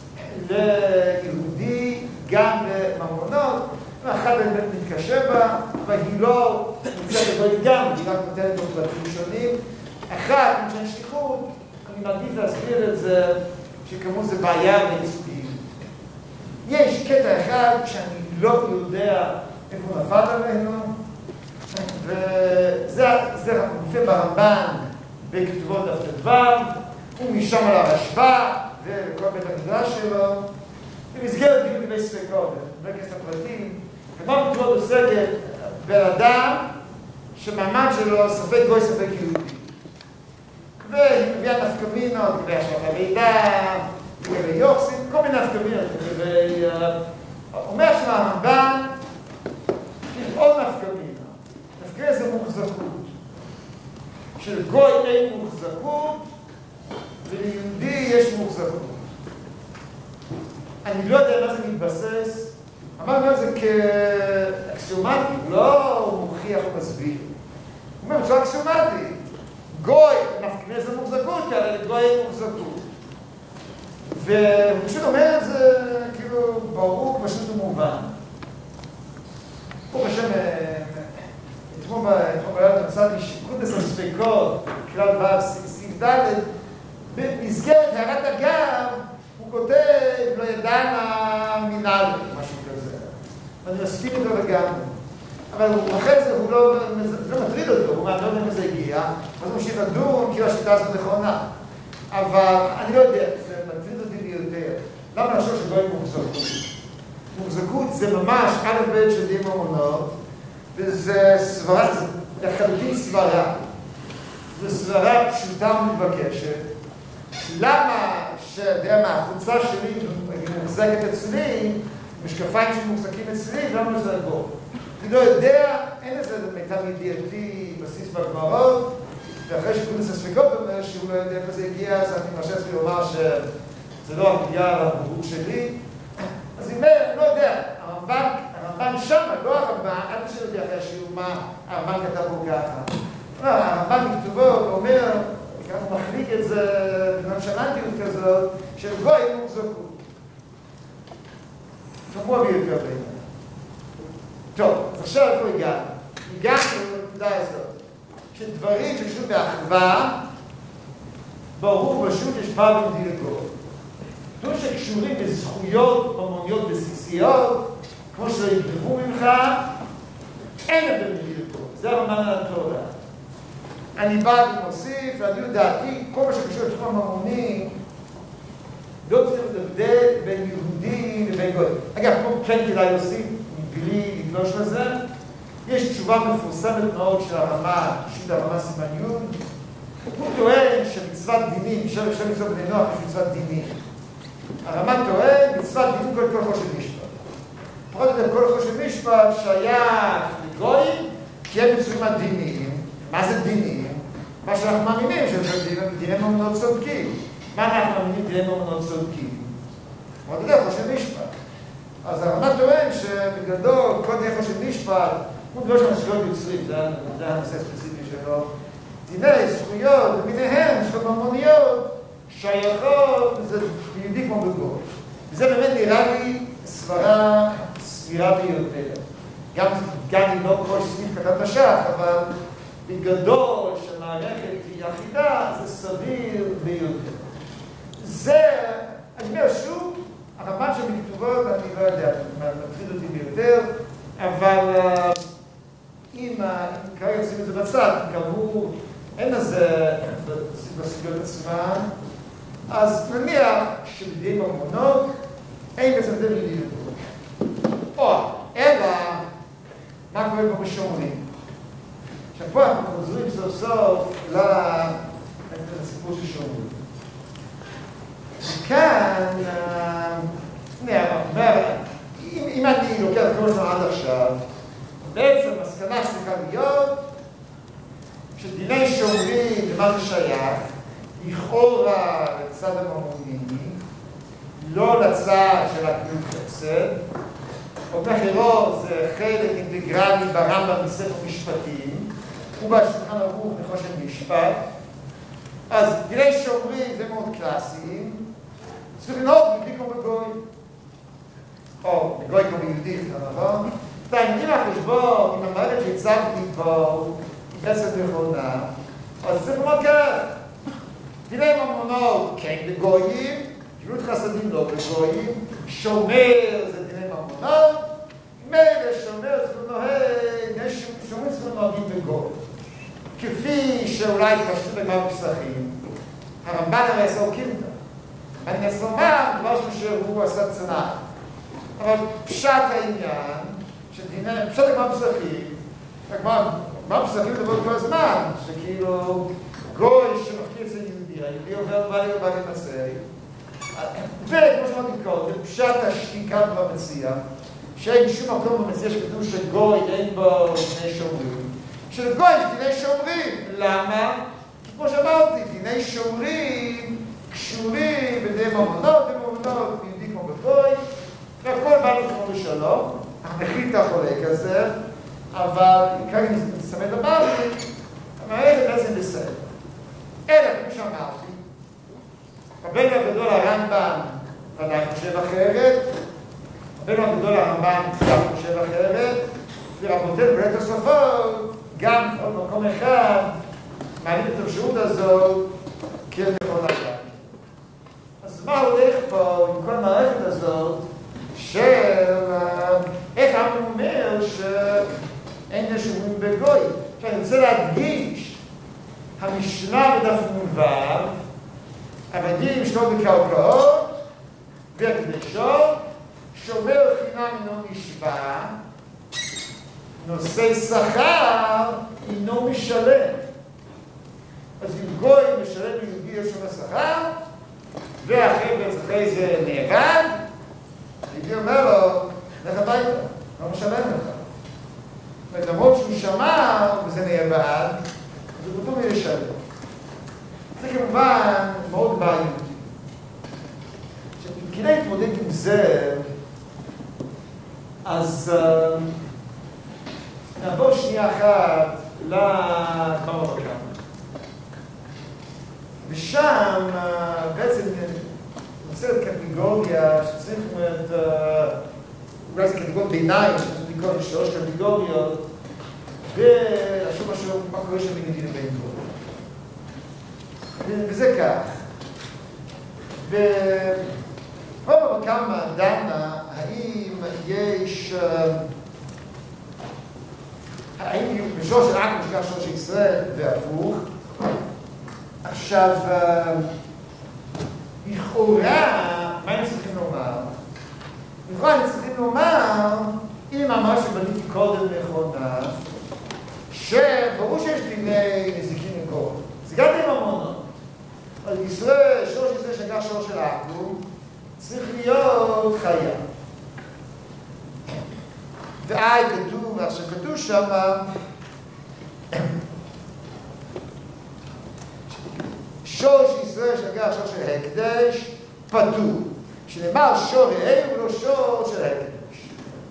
ליהודי, גם בממונות, ואחת באמת מתקשה בה, אבל היא לא נמצאת לגוי גם, היא רק נותנת לו פרטים שונים. אחת, אם שאין שליחות, אני מעדיף להסביר את זה, שכמו זה בעיה בנסוגים. יש קטע אחד שאני לא יודע איפה הוא נפל עלינו, וזה מופיע ברמב"ן בכתובות דף ט"ו, ומשם על הרשב"א וכל בית המדרש שלו, במסגרת דיון לגבי ספקות, לא אכנס לפרטים. כמו בכתובות עוסקת בן אדם שמעמד שלו ספק גוי ספק יהודי. והיא מביאה נפקמינות, לגבי השעת המידע, לגבי יוחסין, כל מיני נפקמינות, לגבי... אומר שם הרמב"ן, יש עוד נפקמינה. נפקמינה זה מוחזקות. של גוי אין מוחזקות, וליהודי יש מוחזקות. אני לא יודע מה זה מתבסס, אמרנו על זה כאקסיומטי, לא מוכיח או מסביר. הוא אומר, בצורה אקסיומטית. גוי, נפקמינה זה מוחזקות, כי לגוי אין מוחזקות. והוא פשוט אומר את זה, כאילו, כלל ו' סעיף ד', במסגרת הערת אגב, הוא כותב לא ידענה מנהל, משהו כזה. ואני מסכים איתו לגמרי. אבל אחרי זה הוא לא, זה לא מטריד אותו, הוא אומר, לא יודע אם זה הגיע, אז הוא ממשיך לדון, כאילו השיטה הזאת נכונה. אבל אני לא יודע, זה מטריד אותי ביותר. למה לחשוב שגוי מוחזקות? מוחזקות זה ממש א' ב' של דין ממונות, וזה סברה, זה לחלוטין סברה. זו סברה פשוטה ומתבקשת. למה שדעה מהחוצה שלי מוחזקת אצלי, משקפיים שמוחזקים אצלי, למה זה בו? אני לא יודע, אין איזה מיטב ידיעתי בסיס בגמרות, ואחרי שכונס הספקות אומר שהוא לא יודע איפה זה הגיע, אז אני מרשה לעצמי לומר שזה לא רק בגלל הבהות שלי. אז אני אומר, אני לא יודע, הרמב"ן, הרמב"ן שם, לא הרמב"ן, אל תשאל אותי אחרי השיעור מה הרמב"ן כתב בו ככה. הרמב"ן בכתובו אומר, ככה הוא מחליק את זה בנונשלנטיות כזאת, של גוי מוחזקות. תמוה ביותר בעניין. טוב, אז עכשיו איפה הגענו? הגענו לנקודה הזאת. שדברים שקשורים באחווה, ברור פשוט יש פער במדילגות. דברים שקשורים בזכויות ממוניות בסיסיות, כמו שלא יגנבו ממך, אין הבדל במדילגות. זה הרמב"ן על התורה. אני בא ומוסיף, לעניות דעתי, כל מה שקשור לתחום הממוני, לא צריך להבדל בין יהודים לבין גויים. אגב, פה כן כדאי להוסיף, מבלי לגלוש לזה, יש תשובה מפורסמת מאוד של הרמה, של הרמה סימן י', הוא טוען שמצוות דינים, אפשר אפשר מצוות בני נוח, יש מצוות דינים. הרמה טוען, מצוות דינים כל כל חושן משפט. פחות או יותר כל חושן משפט שייך לגויים, כי הם מצויים הדינים. מה זה דינים? מה שאנחנו מאמינים, שדיני ממונות צודקים. מה אנחנו מאמינים דיני ממונות צודקים? פחות או יותר חושן משפט. אז הרמה טוען שבגדול, כל דיני חושן משפט, הוא לא שם זכויות יוצרים, זה הנושא הספציפי שלו. דיני זכויות, וביניהם זכויות ממוניות, שייכות, זה יהודי כמו בגוי. וזה באמת נראה לי סברה סבירה ביותר. גם, גם אם לא כל סניף קטן בשח, אבל בגדול שהמערכת היא יחידה, זה סביר ביותר. זה, אני אומר שוב, הרמב"ן שבכתובות, אני לא יודע, מטריד אותי ביותר, אבל אם כרגע עושים את זה בצד, כאמור, אין לזה בסוגיות עצמן, אז נניח שבדיני ממונות אין בעצם הבדל בין יהודות. או, אלא, מה קורה פה בשומרים? עכשיו פה אנחנו חוזרים סוף סוף לסיפור של שומרים. וכאן, אם אני לוקח את כל הזמן עד עכשיו, בעצם המסקנה צריכה להיות שדיני שומרים, למה זה שייך, לכאורה לצד הממוני, לא לצד של הקיום חסד, או אחרות זה חלק אינטגרלי ברמב"ם בספר משפטים, ובשולחן ערוך נחושן משפט. אז דיני שומרים זה מאוד קלאסיים, צריך לנהוג מבלי כמו בגוי, או בגוי כמו ביהודי, נכון? אם החשבון, אם המערכת שהצגתי פה היא בעצם נכונה, אז צריך לומר כך, דיני ממונות כן בגויים, גמילות חסדים לא בגויים, שומר זה דיני ממונות, מילא שומר צריך לנוהג, שומרים צריך לנוהגים בגוי. כפי שאולי פשוט בגמרא פסחים, הרמב"ן הרי עשה אוקימתא. אני אעשה לומר, דבר שהוא עשה צנעה. אבל פשט העניין, פשט הגמרא פסחים, הגמרא פסחים דבר כל הזמן, שכאילו גוי שמפקיד אצל יהודי, היהודי עובר בא לי ובא להימצא. וכמו שאמרתי קודם, פשט השתיקה במציע, שאין שום מקום במציע שכתוב שגוי אין בו דיני שומרים. שלגוי יש דיני שומרים. למה? כי כמו שאמרתי, דיני שומרים קשורים בדיני ממונות, דיני ממונות יהודי כמו בגוי, והכל בא לו כמו בשלום. המחליט החולק הזה, אבל כרגע נסתמד לומר לי, המערכת בעצם בסדר. אלא, כמו שאמרתי, רבנו הגדול הרמב"ם ודאי חושב אחרת, רבנו הגדול הרמב"ם גם חושב אחרת, ורבותינו ברית הסופות, גם עוד מקום אחד, מעלים את האפשרות הזאת כנכונה גם. אז מה הולך פה עם כל המערכת הזאת של איך אמרו אומר שאין נשורים בגוי? עכשיו אני רוצה להדגיש, המשנה בדף נ"ו, עבדים שלו בקרקעות והקדשות, שומר חינם אינו נשבע, נושא שכר אינו משלם. אז אם גוי משלם ליהודי יש לו שכר, והחבר'ה אחרי זה נאבד, הייתי אומר לו, לך הביתה, לא משלם לך. למרות שהוא שמר וזה נאבד, אז הוא פתאום ישלם. זה כמובן מאוד בעייתי. עכשיו, כדי להתמודד עם זה, אז נעבור שנייה אחת לגמרא בבא קמא. ושם בעצם נוצרת קטגוריה שצריך, אולי זה קטגוריה ביניים, שצריך לקרוא לשלוש קטגוריות, ולשוב משהו, מה קורה שם בין דין לבין גוי. וזה כך. ובבא קמא דנה האם יש, האם בשור של עכו משכח שור של ישראל והפוך. עכשיו, לכאורה, מה הם צריכים לומר? לכאורה הם צריכים לומר, אם ממש שבניתי קודם נכונה, שברור שיש דיני נזיקין למכור. זה גם די ממונות. אבל ישראל, שור של ישראל שנגח שור של עכו, צריך להיות חיה. ואי כתוב, עכשיו כתוב שם, שור של ישראל שנגח שור של הקדש, פטור. שנאמר שור רעהו ולא שור של הקדש.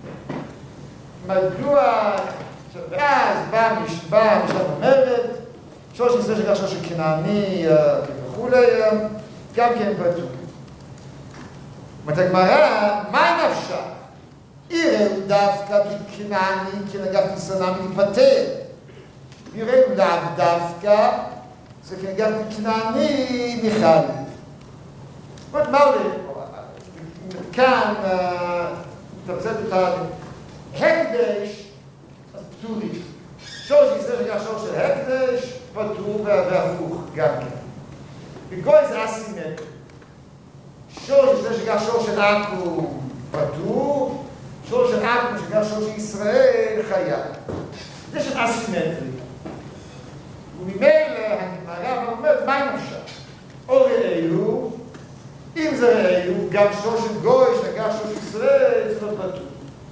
מדוע, ואז באה המשנה אומרת, שור של ישראל שנגח שור של כנעני וכולי, גם כן פטור. אומרת הגמרא, מה נפשך? יראו דווקא בכנעני כנגף ניסנה מלהיפטר. יראו לאו דווקא, זה כנגף בכנעני מחליף. זאת אומרת, מה עולה? כאן מתרצת את ההקדש, אז פטורי. שור של ישראל נגח שור של הקדש, פטור והפוך גם כן. בגוי זה אסימטרי. שור של ישראל שנגח שור של עכו פטור, שור של עכו שנגח שור של ישראל חייב. זה של אסימטרי. וממילא הגמרא אומרת, מה נפשך? או רעהו, אם זה רעהו, גם שור של גוי שנגח שור של ישראל, זה לא פטור.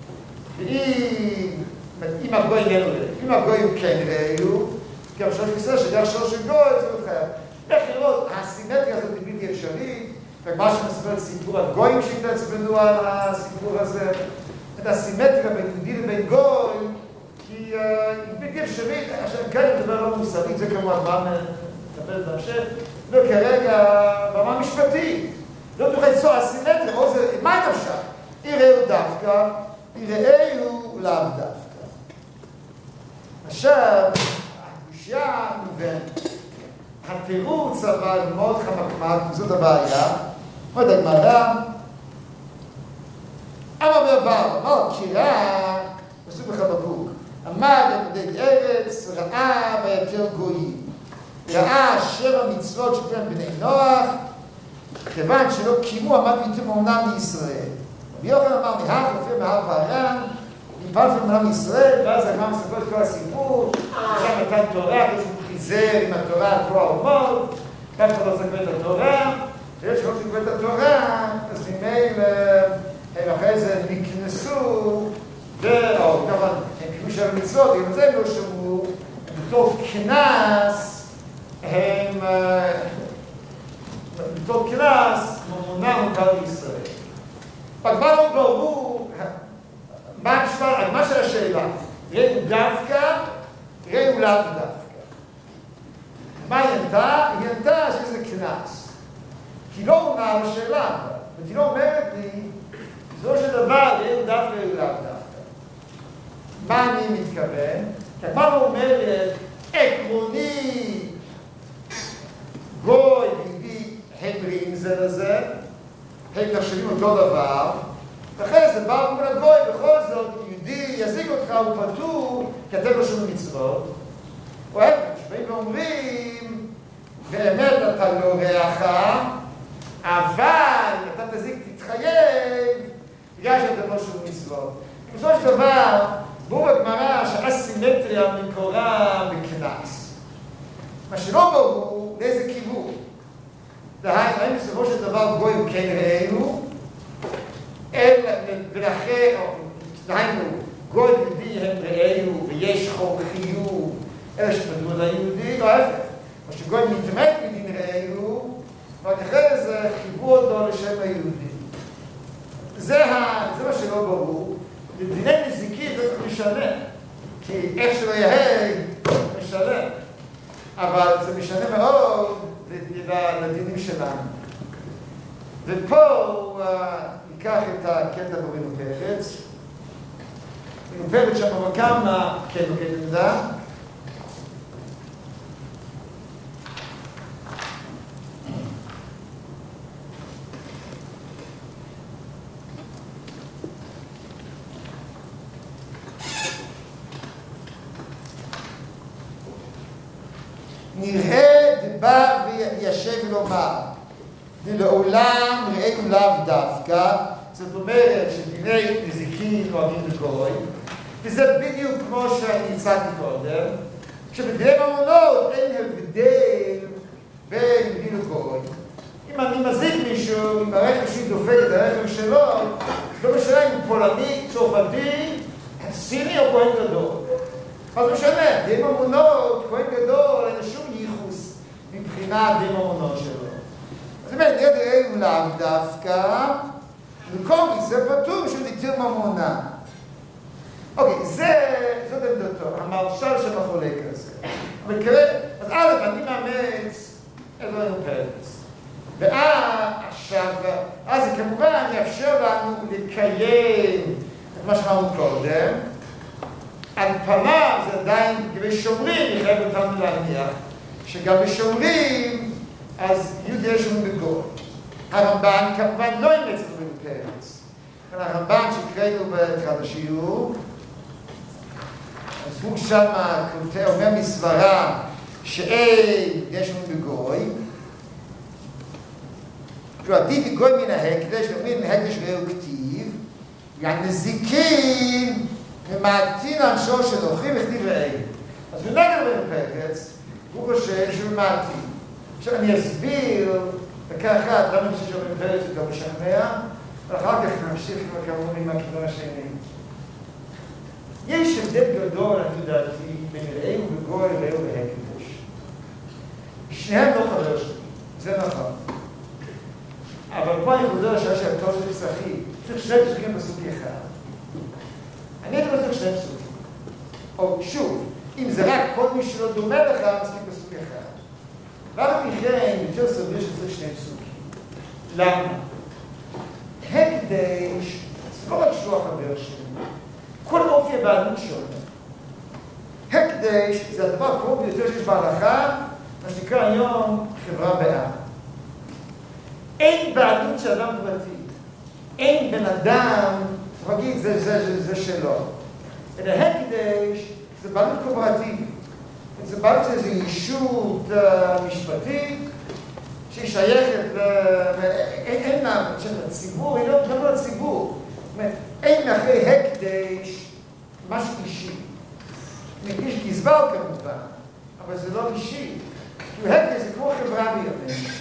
ואם הגוי איננו רעהו, אם הגוי הוא כן רעהו, גם שור של ישראל שנגח שור של גוי, זה לא חייב. איך לראות, הסימטריה הזאת היא בלתי אפשרית, ומה שמספר את סיפור הגויים שהתעצבנו על הסיפור הזה, את הסימטריה בין יהודי לבין גוי, כי היא בלתי אפשרית. עכשיו, כאן אני מדבר לא מוסרית, זה כמובן מה מטפלת בהמשך, לא כרגע במה משפטית. לא תוכל לצור הסימטריה, או זה, מה נפשך? יראו דווקא, יראו לאו דווקא. עכשיו, הקושיה מובנת. התירוץ אבל מאוד חמקמק, זאת הבעיה. עוד הגמרא, אמר ברבר, אמר קירה, פסוק בחבקוק, עמד עמודי ארץ, ראה ויתר גויים. ראה שבע מצוות שכן בני נוח, כיוון שלא קיימו עמד ויתר אומנם לישראל. רבי יוחנן אמר מהר חופר מהר פערן, נפלפל אומנם לישראל, ואז הגמרא מספר את כל הסיפור, שם נתן תורה, חיזר עם התורה על כל האומות, כאן כבר לא סגבט התורה, ויש שלא סגבט התורה, אז ממילא הם אחרי זה נכנסו, או כמובן, הם קיבלו שם מצוות, וגם זה הם לא שמעו, בתור כנס, הם, בתור כנס, מונה מותר לישראל. בגמרא לא ברור, מה של השאלה? ראו דווקא, ראו לאו דווקא. מה היא ענתה? היא ענתה שזה כנס. כי לא עונה על השאלה, והיא לא אומרת לי, זו של דבר, ראו דווקא, ראו לאו דווקא. מה אני מתכוון? כי הגמרא אומרת, עקרוני, זה לזה, הם נחשבים אותו דבר, אחרי זה בא מול הגוי, בכל זאת, יהודי יזיק אותך, הוא פטור, כי אתם לא שום מצוות. או ההפך, שבאים ואומרים, באמת אתה לא רעך, אבל אתה תזיק תתחייב, בגלל שאתם לא שום מצוות. בסופו של דבר, ברור בגמרא שהאסימטריה מקורה בכנס. מה שלא ברור, לאיזה כיוון. דהיינו, בסופו של דבר גוי הוא כן רענו, ולכן, דהיינו, גוי ויהודי הם רענו ויש חור חיוב, אלה שפטרו ליהודי, או ההפך. או שגוי מתמת מדין רענו, רק אחרי זה חיוו אותו לשם היהודי. זה מה שלא ברור. לדיני נזיקי זה משנה, כי איך שלא יהיה, משנה. אבל זה משנה מאוד לדינים שלנו. ופה ניקח את הקטע ברינו פרץ. ברינו פרץ שם אבל כמה כן נוגד עמדה. נראה דבא וישב ולומר, ולעולם ראינו לאו דווקא, זאת אומרת שדיני נזיקין נוהגים לגוי, וזה בדיוק כמו שאני הצעתי קודם, שבדיני ממונות אין הבדל בין דין לגוי. אם אני מזיק מישהו, אם הרכב שלי דופק את הרכב שלו, לא משנה אם הוא פולני, צרפתי, סיני או כהן גדול. אז משנה, דין ממונות, כהן גדול, אין שום ייחוס מבחינת דין ממונות שלו. זאת אומרת, נראה לאו דווקא, וכל זה פטור של נטיר ממונה. אוקיי, זה, זאת עמדתו, המרשל של החולק הזה. אבל כרגע, אז א', אני מאמץ אלוהים פרץ. ועכשיו, אז זה כמובן יאפשר לנו לקיים את מה שאמרנו קודם. על פניו זה עדיין, בשומרים יחייב אותנו להניח, שגם בשומרים, אז יהודי יש לנו בגוי. הרמב"ן כמובן לא אימץ את אלוהים פרץ. הרמב"ן שקראנו בתחילת השיעור, אז הוא שם אומר מסברה שאין יש לנו בגוי. עדיף גוי מן ההקדש, ומן ההקדש ראו כתיב, והנזיקין ממעטין אנשו של אוכלים וכתיב ראי. אז הוא נגד אלוהים פרץ, הוא חושב שהוא ממעטין. עכשיו אני אסביר דקה אחת למה אני חושב שאלוהים פרץ יותר משכנע, ואחר כך נמשיך כאמור עם הכיוון השני. יש הבדל גדול, אני יודעתי, בין ראי ובגוי ראו והקדש. שניהם לא חבר שלי, זה נכון. אבל פה אני חוזר לשאלה של התור של פסחי, צריך שני פסוקים בסוג אחד. אני הייתי רוצה שני פסוקים. או שוב, אם זה רק כל מי שלא דומה לך, מספיק בסוג אחד. ואף מכן, יותר סביר שצריך שני פסוקים. למה? הקדש, זה לא רק שהוא החבר שלי. כל אופי הבעלות שונה. הקדש זה הדבר הקרוב ביותר שיש בהלכה, מה שנקרא היום חברה בעם. אין בעלות של אדם פרטי. אין בן אדם, תגיד, זה, זה, זה, זה שלו. אלא הקדש זה בעלות קואופרטיבית. זה בעלות של איזו ישות uh, משפטית שהיא שייכת ל... אין, אין מה, של הציבור, היא לא מדבר לציבור. זאת אומרת, אין מאחרי הקדש משהו אישי. איש גזבר כמובן, אבל זה לא אישי. כי הקדש זה כמו חברה בימינו.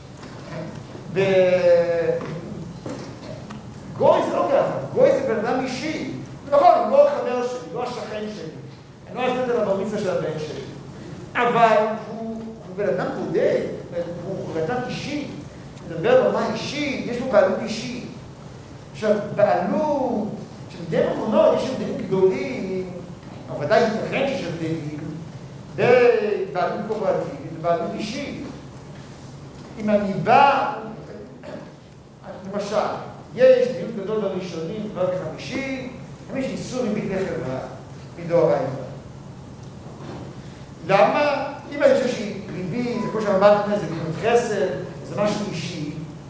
גוי זה לא ככה, גוי זה בן אדם אישי. נכון, הוא לא החבר שלי, לא השכן שלי. אני לא אעשה את הבר מצווה של הבן שלי. אבל הוא בן אדם בודד, הוא בן אדם אישי. הוא מדבר ברמה אישית, יש לו בעלות אישית. עכשיו, בעלות, שבדי ממונות יש הבדלים גדולים, אבל ודאי ייתכן שיש הבדלים, בעלות קואופרטיבית ובעלות אישית. אם אני בא, למשל, יש דיון גדול בראשונים, דבר חמישי, יש איסור עם בגדי חברה, מדאורייתא. למה? אם אני חושב שהיא ריבי, זה כמו שהרמב"ן אומר, זה גמילות חסד, זה משהו אישי,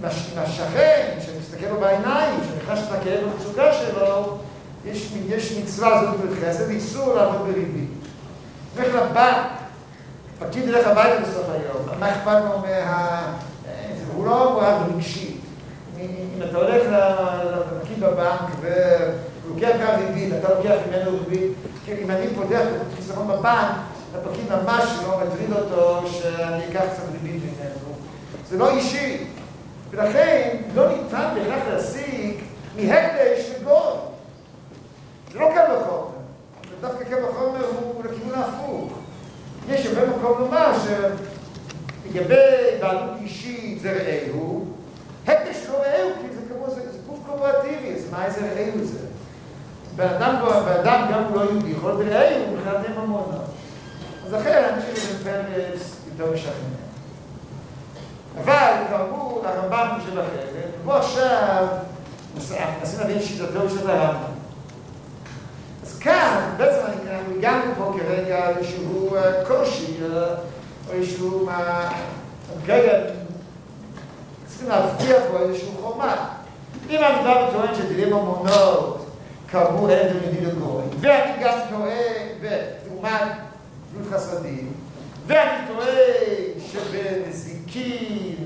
עם השכן, שמסתכל לו בעיניים, שנכנס את הכאב במצוקה שלו, יש, יש מצווה הזאת בחסד, איסור לעבוד בריבית. נלך לבנק, פקיד ילך הביתה בסוף היום, מה אכפת לו מה... הוא לא מואב רגשי. אם אתה הולך לפקיד בבנק והוא לוקח ככה ריבית, אתה לוקח ממנו ריבית, אם אני פותח את חיסכון בבנק, הפקיד ממש לא מטריד אותו שאני אקח קצת ריבית ממנו. זה לא אישי. ולכן לא ניתן בהכרח להשיג מהקדש לגוי. זה לא קל וחומר. ודווקא קל וחומר הוא לכיוון ההפוך. יש הרבה מקום לומר שלגבי בעלות אישית זה רעהו, הקדש לא רעהו, כי זה כמו, זה, זה גוף קואופרטיבי, אז מה איזה רעהו זה? באדם, באדם גם הוא לא יהודי, יכול להיות רעהו, הוא מבחינת ממונו. אז אחרי אני חושב שזה פרס יותר משכנע. אבל כאמור, הרמב"ם של החלק, ובוא עכשיו נשים להבין שיטתו של הרמב"ם. אז כאן, בעצם אנחנו הגענו פה כרגע איזשהו קושי, או איזשהו, כרגע צריכים להבטיח פה איזשהו חומה. אם אני בא וטוען שדיני ממונות, כאמור אין דמיוני לגוי, ואני גם טוען, ותאומת גלות חסדים, ואני טוען שבנזיקים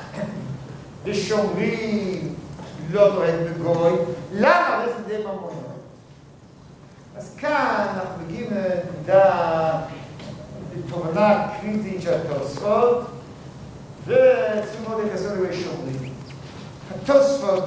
ושומרים לא טוען בגוי, למה זה דיני ממונות? אז כאן אנחנו מגיעים לנקודה, לתובנה קריטית של התוספות, וצריכים מאוד להיכנס לגבי שומרים. התוספות,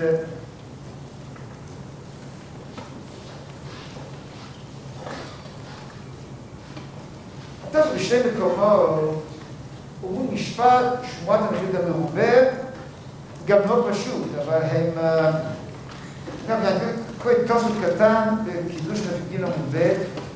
התוספות בשני מקומות, אומרים משפט שמועת המשפט המרובה, גם לא פשוט, אבל הם... גם קוראים תוספות קטן בקידוש נפגין המובד.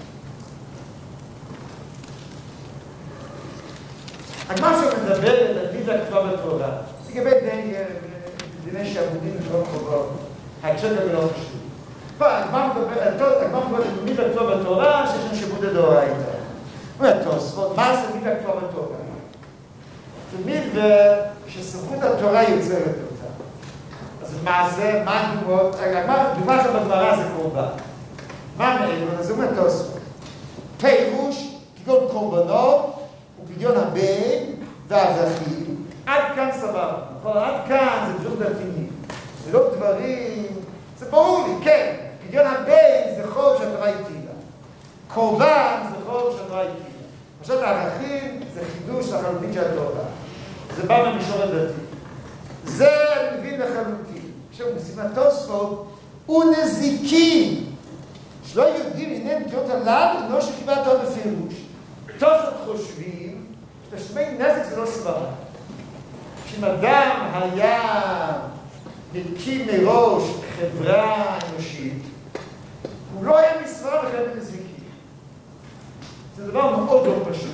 הגמרא שמדבר על הדידה הכתובה בתורה, לגבי דיני שעבודים ודברים חובות, ההקשר גם לא פשוט. הגמרא מדבר על הדידה הכתובה בתורה שיש לנו שעבוד הדאורייתא. והתוספות, מה זה דידה הכתובה בתורה? תמיד שסמכות התורה יוצרת אותה. אז מה זה? מה הדוגמאות? דוגמה אחת בגמרא זה קורבן. מה מעבר? אז הוא אומר תוספות. פירוש, כגון קורבנות, ופדיון הבן והאזרחים. עד כאן סבבה. נכון? עד כאן זה דברים דתיים. זה לא דברים... זה ברור לי, כן. פדיון הבן זה חוב שהתורה הטילה. קורבן זה חוב שהתורה הטילה. עכשיו הערכים זה חידוש לחלוטין של התורה. זה בא במישור הדתי. זה אני מבין לחלוטין. עכשיו, משימת תוספות הוא נזיקין. שלא יודעים הנה נטיות הללו, לא שקיבלת עוד בפירוש. תוספות חושבים, תשמעי נזק זה לא סברה. שאם אדם היה מקים מראש חברה אנושית, הוא לא היה מסברה בכלל בנזיקין. זה דבר מאוד לא פשוט.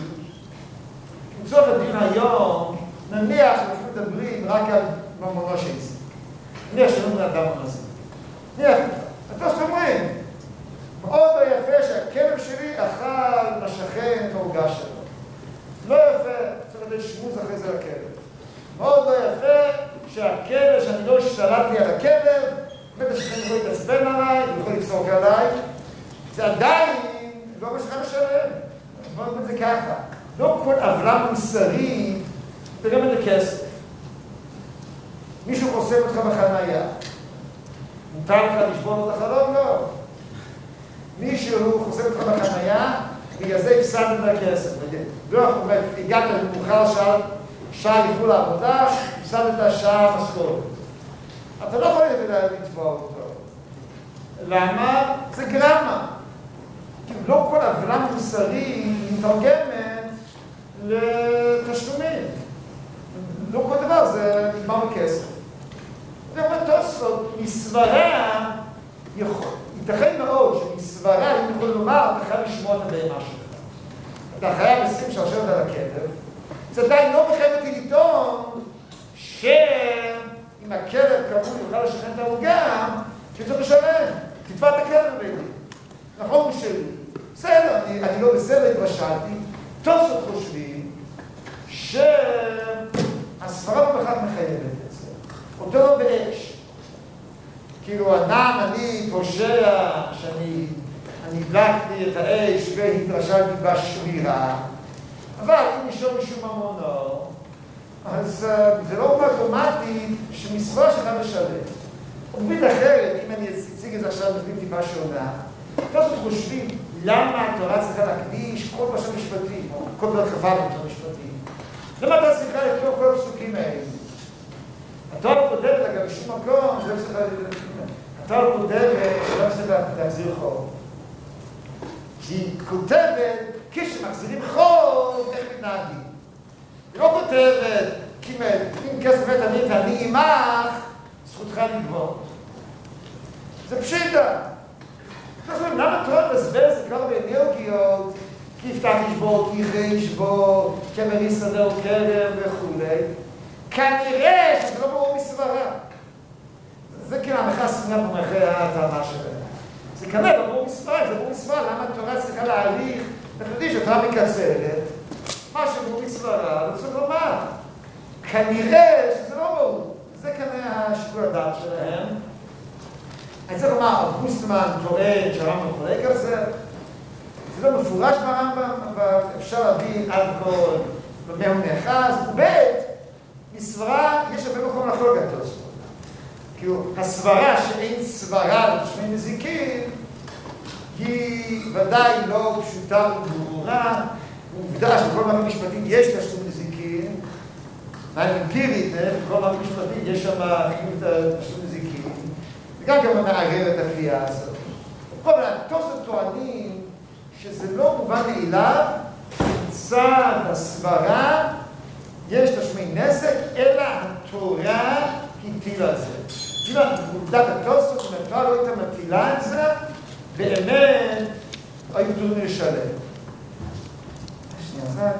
לצורך הדין היום, נניח שאנחנו מדברים רק על ממונו של זה. נניח שלא בן אדם המזיק. נניח, התוספות אומרים, מאוד לא יפה שהכלב שלי אכל לשכן את העוגה שלו. לא יפה, צריך לדעת שמוז אחרי זה לכלב. מאוד לא יפה שהכלב, שאני לא השתלטתי על הכלב, באמת השכן יכול להתעצבן עליי, הוא יכול לצעוק עליי. זה עדיין לא משכן לשלם. בוא נגיד את זה ככה. לא כל עוולה מוסרית תראה את הכסף. מישהו חוסם אותך בחנייה. מותר לך לשבור לו את החלום? לא. מישהו חוסם אותך בחנייה, בגלל זה הפסדת את הכסף. לא יכול, הגעת למאוחר שעה, שעה לכו לעבודה, הפסדת שעה משכורת. אתה לא יכול לתבוע אותו. למה? זה גרמה. כי לא כל עוולה מוסרית מתרגמת לתשלומים. לא כל דבר זה נגמר בכסף. זה אומר תוספות, מסברה, ייתכן מאוד שמסברה, אם יכול לומר, אתה חייב לשמוע את הבהמה שלך. אתה חייב לשים שרשרת על הכלב. זה עדיין לא מחייב אותי לטעון שאם הכלב קרוב יוכל לשכן את העוגה, שצריך לשלם. תתבע את הכלב בידי. נכון הוא שלי. בסדר, אני, אני לא בסדר, התרשלתי. תוספות חושבים שהסברה לא בכלל מחייבת את זה. אותו לא באש. כאילו, אדם, אני פושע, שאני הדלקתי את האש והתרשלתי בשמירה, אבל אם נשאר משום ממונו, אז זה לא אוטומטי שמשרה שלך משלם. ובית אחרת, אם אני אציג את זה עכשיו בפנים טיפה שונה, אתם חושבים למה התורה צריכה להקדיש כל פרשה משפטי, או כל פרק כ"ו בפרשה משפטי? למה אתה צריכה לכתוב כל הפסוקים האלה? התורה לא כותבת, אגב, בשום מקום, שלא צריך התורה לא כותבת שלא צריך להחזיר חוב. כי היא כותבת, כשמחזירים חוב, איך מתנהגים? היא לא כותבת, אם כסף מת אני ואני עמך, זכותך לגבות. זה פשיטה. למה התורה מבזבז את כל באנרגיות, כי יפתח ישבור, כי ישבור, כמר יסדר כרם וכו'. כנראה שזה לא ברור מסברה. זה כאילו המחאה ספינה פה מאחרי הטענה שלהם. זה כנראה לא ברור מסברה, זה ברור מסברה, למה התורה צריכה להעריך, אנחנו יודעים שהתורה מקצרת, מה שברור מסברה, לא צריך לומר. כנראה שזה לא ברור. זה כנראה השיקול הדעת שלהם. אני צריך לומר, אוגוסטמן טוען שהרמב"ם חולק על זה. זה לא מפורש ברמב"ם, אבל אפשר להבין עד כל במה הוא נאחז. ובית, מסברה, יש הרבה מקום לחלוק על תוספות. כאילו, הסברה שאין סברה לתשמי נזיקין, היא ודאי לא פשוטה וברורה. עובדה שבכל מערכת משפטית יש תשלום נזיקין. האמפירית, בכל מערכת משפטית יש שם תשלום נזיקין. וגם גם מערער את הקביעה הזאת. כל מיני, התוספות טוענים שזה לא מובן מאליו, מצד הסברה יש תשלומי נזק, אלא התורה הטילה את זה. כאילו, עובדת התוספות, אם התורה לא הייתה מטילה את זה, באמת היו פטורים לשלם. שנייה אחת.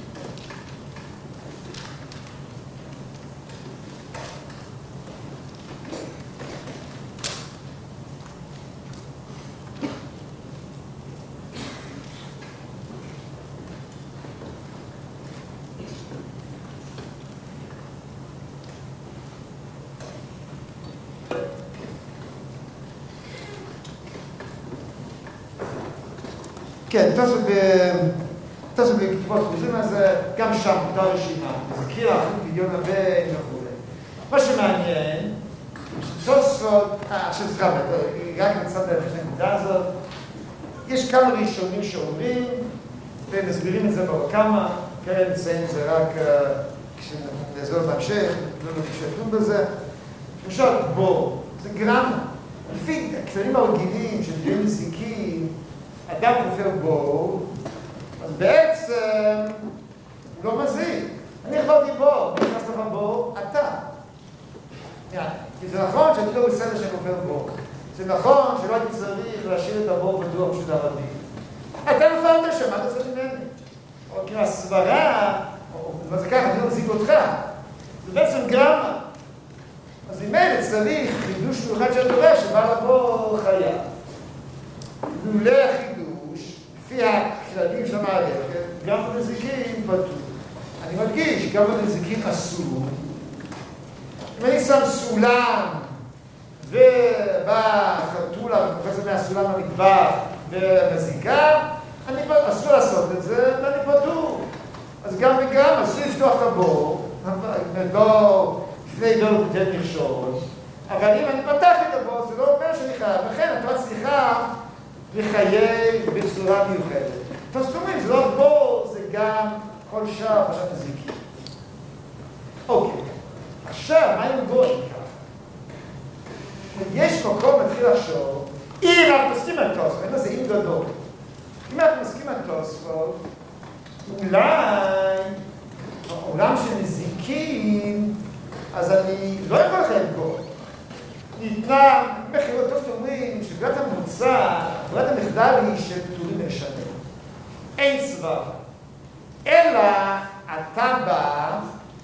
כן, תעשו בכתובות חוזרים על זה, גם שם, כתוב רשימה, זה קיר האחרות פדיון הבן וכו'. מה שמעניין, תוספות, עכשיו סליחה, רק נצטרך להפך הנקודה הזאת, יש כמה ראשונים שאומרים, ונסבירים את זה בעוד כמה, כרגע נציין את זה רק כשנעזור בהמשך, לא נשתתפו בזה. למשל, בור, זה גרמה. לפי הכללים הרגילים של דיון נזיקין, אדם חופר בור, אז בעצם הוא לא מזיק. אני חפרתי בור, אני נכנס לך בור, אתה. כי זה נכון שאני לא בסדר שאני חופר בור. זה נכון שלא הייתי צריך להשאיר את הבור בטוח פשוט ערבי. אתה נפלת שם, מה אתה עושה ממני? או כאילו הסברה, או זה ככה, אני לא מזיק אותך. זה בעצם גרמה. אז אם אין, צריך חידוש מיוחד של התורה שבא לבור חיה. לולא החידוש, לפי הכללים של המערכת, גם בנזיקין פטור. אני מדגיש, גם בנזיקין אסור. אם אני שם סולם, ובא חתולה וקופצת מהסולם למטבח ומזיקה, אני אסור לעשות את זה, ואני פטור. אז גם וגם אסור לפתוח את הבור, לא לפני לא לתת מכשול, אבל אם אני פתח את הבור, זה לא אומר שאני חייב, לכן התורה צריכה לחייב בצורה מיוחדת. זאת אומרת, זה לא בור, זה גם כל שאר פרשת נזיקין. אוקיי, עכשיו, מה עם גוי? יש מקום להתחיל לחשוב, אם אנחנו מסכים על תוספות, אין לזה אם גדול. אם אנחנו מסכים על תוספות, אולי בעולם של נזיקין, אז אני לא יכול לחייב גוי. ניתנה, מחירות תוספות אומרים שבגלל המוצא, בגלל המחדל היא שפטורים לשלם. אין סבבה. אלא אתה בא,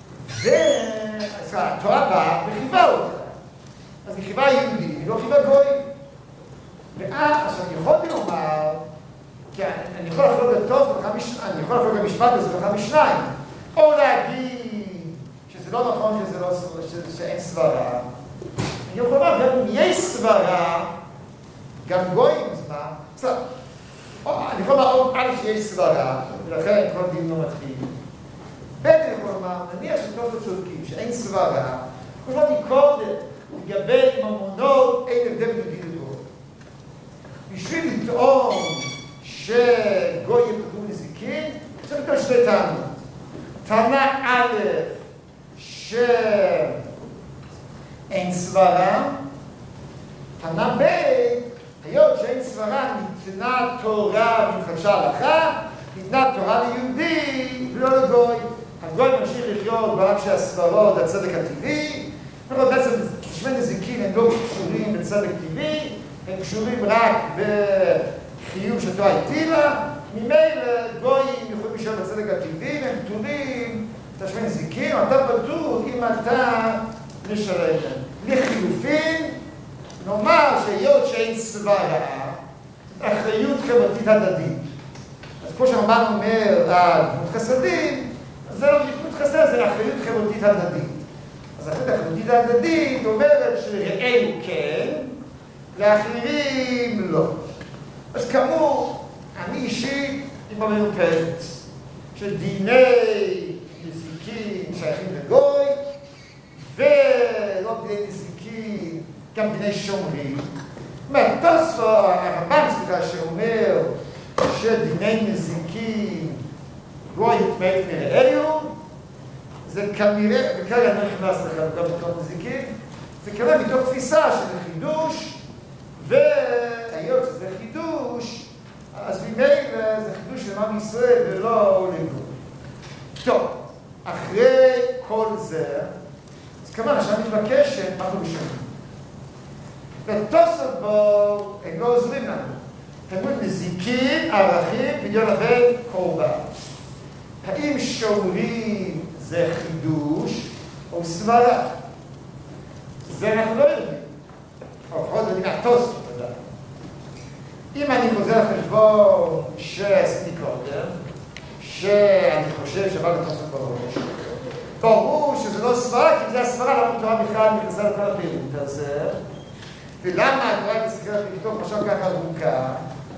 והתורה באה וחיבה אותך. אז היא חיבה יהודי, היא לא חיבה גוי. ואז, עכשיו, יכולתי לומר, כי אני יכול לחלוק את תוספות, אני יכול לחלוק את המשפט הזה בכלל משניים. או להגיד שזה לא נכון שזה לא, שאין סברה. אני יכול לומר, גם אם יש סברה, גם גויים, אז מה? בסדר. אני יכול לומר, א' שיש סברה, ולכן כל דין לא מתחיל. ב' אני יכול לומר, נניח שטוב לצודקים, שאין סברה, כמו שאמרתי קודם, לגבי ממונות, אין הבדל בין דין לגוי. בשביל לטעון שגוי יהיה פטור מנזיקין, צריך לקרוא שתי טענות. טענה א', שאין סברה, טענה ב', היות שאין סברה, ניתנה תורה והתחדשה הלכה, ניתנה תורה ליהודי ולא לגוי. הגוי ממשיך לחיות בעולם של הסברות, הצדק הטבעי, אבל בעצם תשמי נזיקין הם לא קשורים בצדק טבעי, הם קשורים רק בחיוב שהתורה הטילה, ממילא גויים יכולים לשאול בצדק הטבעי, והם פטורים תשמי נזיקין, אתה פטור אם אתה משלם להם. לחילופין, נאמר שהיות שאין סברה, אחריות חברתית הדדית. אז כמו שהרמב"ן אומר על גמילות חסדים, אז זה לא גמילות חסד, זה אחריות חברתית הדדית. אז אחריות חברתית הדדית אומרת שלרעהו כן, לאחרים לא. אז כאמור, אני אישית עם רבנו פרץ, שדיני נזיקין שייכים לגוי, ולא דיני נזיקין, גם דיני שומרים. זאת אומרת, תוספות, הרמב"ן סליחה שאומר שדיני נזיקין גוי יתמעט מרעהו, זה כנראה, וכרגע אני לא נכנס לכם גם בתוך נזיקין, זה כנראה מתוך תפיסה של חידוש, והיות שזה חידוש, אז ממילא זה חידוש של עם ישראל ולא לגוי. טוב, אחרי כל זה, אז כמובן שאני מבקשת מה אנחנו משנים. ותוספות בו, הם לא עוזרים לנו. תלמוד נזיקין, ערכים, פדיון הבן, קורבן. האם שומרים זה חידוש או סברה? זה אנחנו לא יודעים. או לפחות יודעים מהתוספות, תודה. אם אני חוזר לחשבון שעשיתי קודם, שאני חושב שבא לתוספות בראש, ברור שזה לא סברה, כי זה הסברה, למה התורה בכלל נכנסה לכל הפעילות הזה, ולמה התורה מסתכלת לכתוב משהו ככה ארוכה,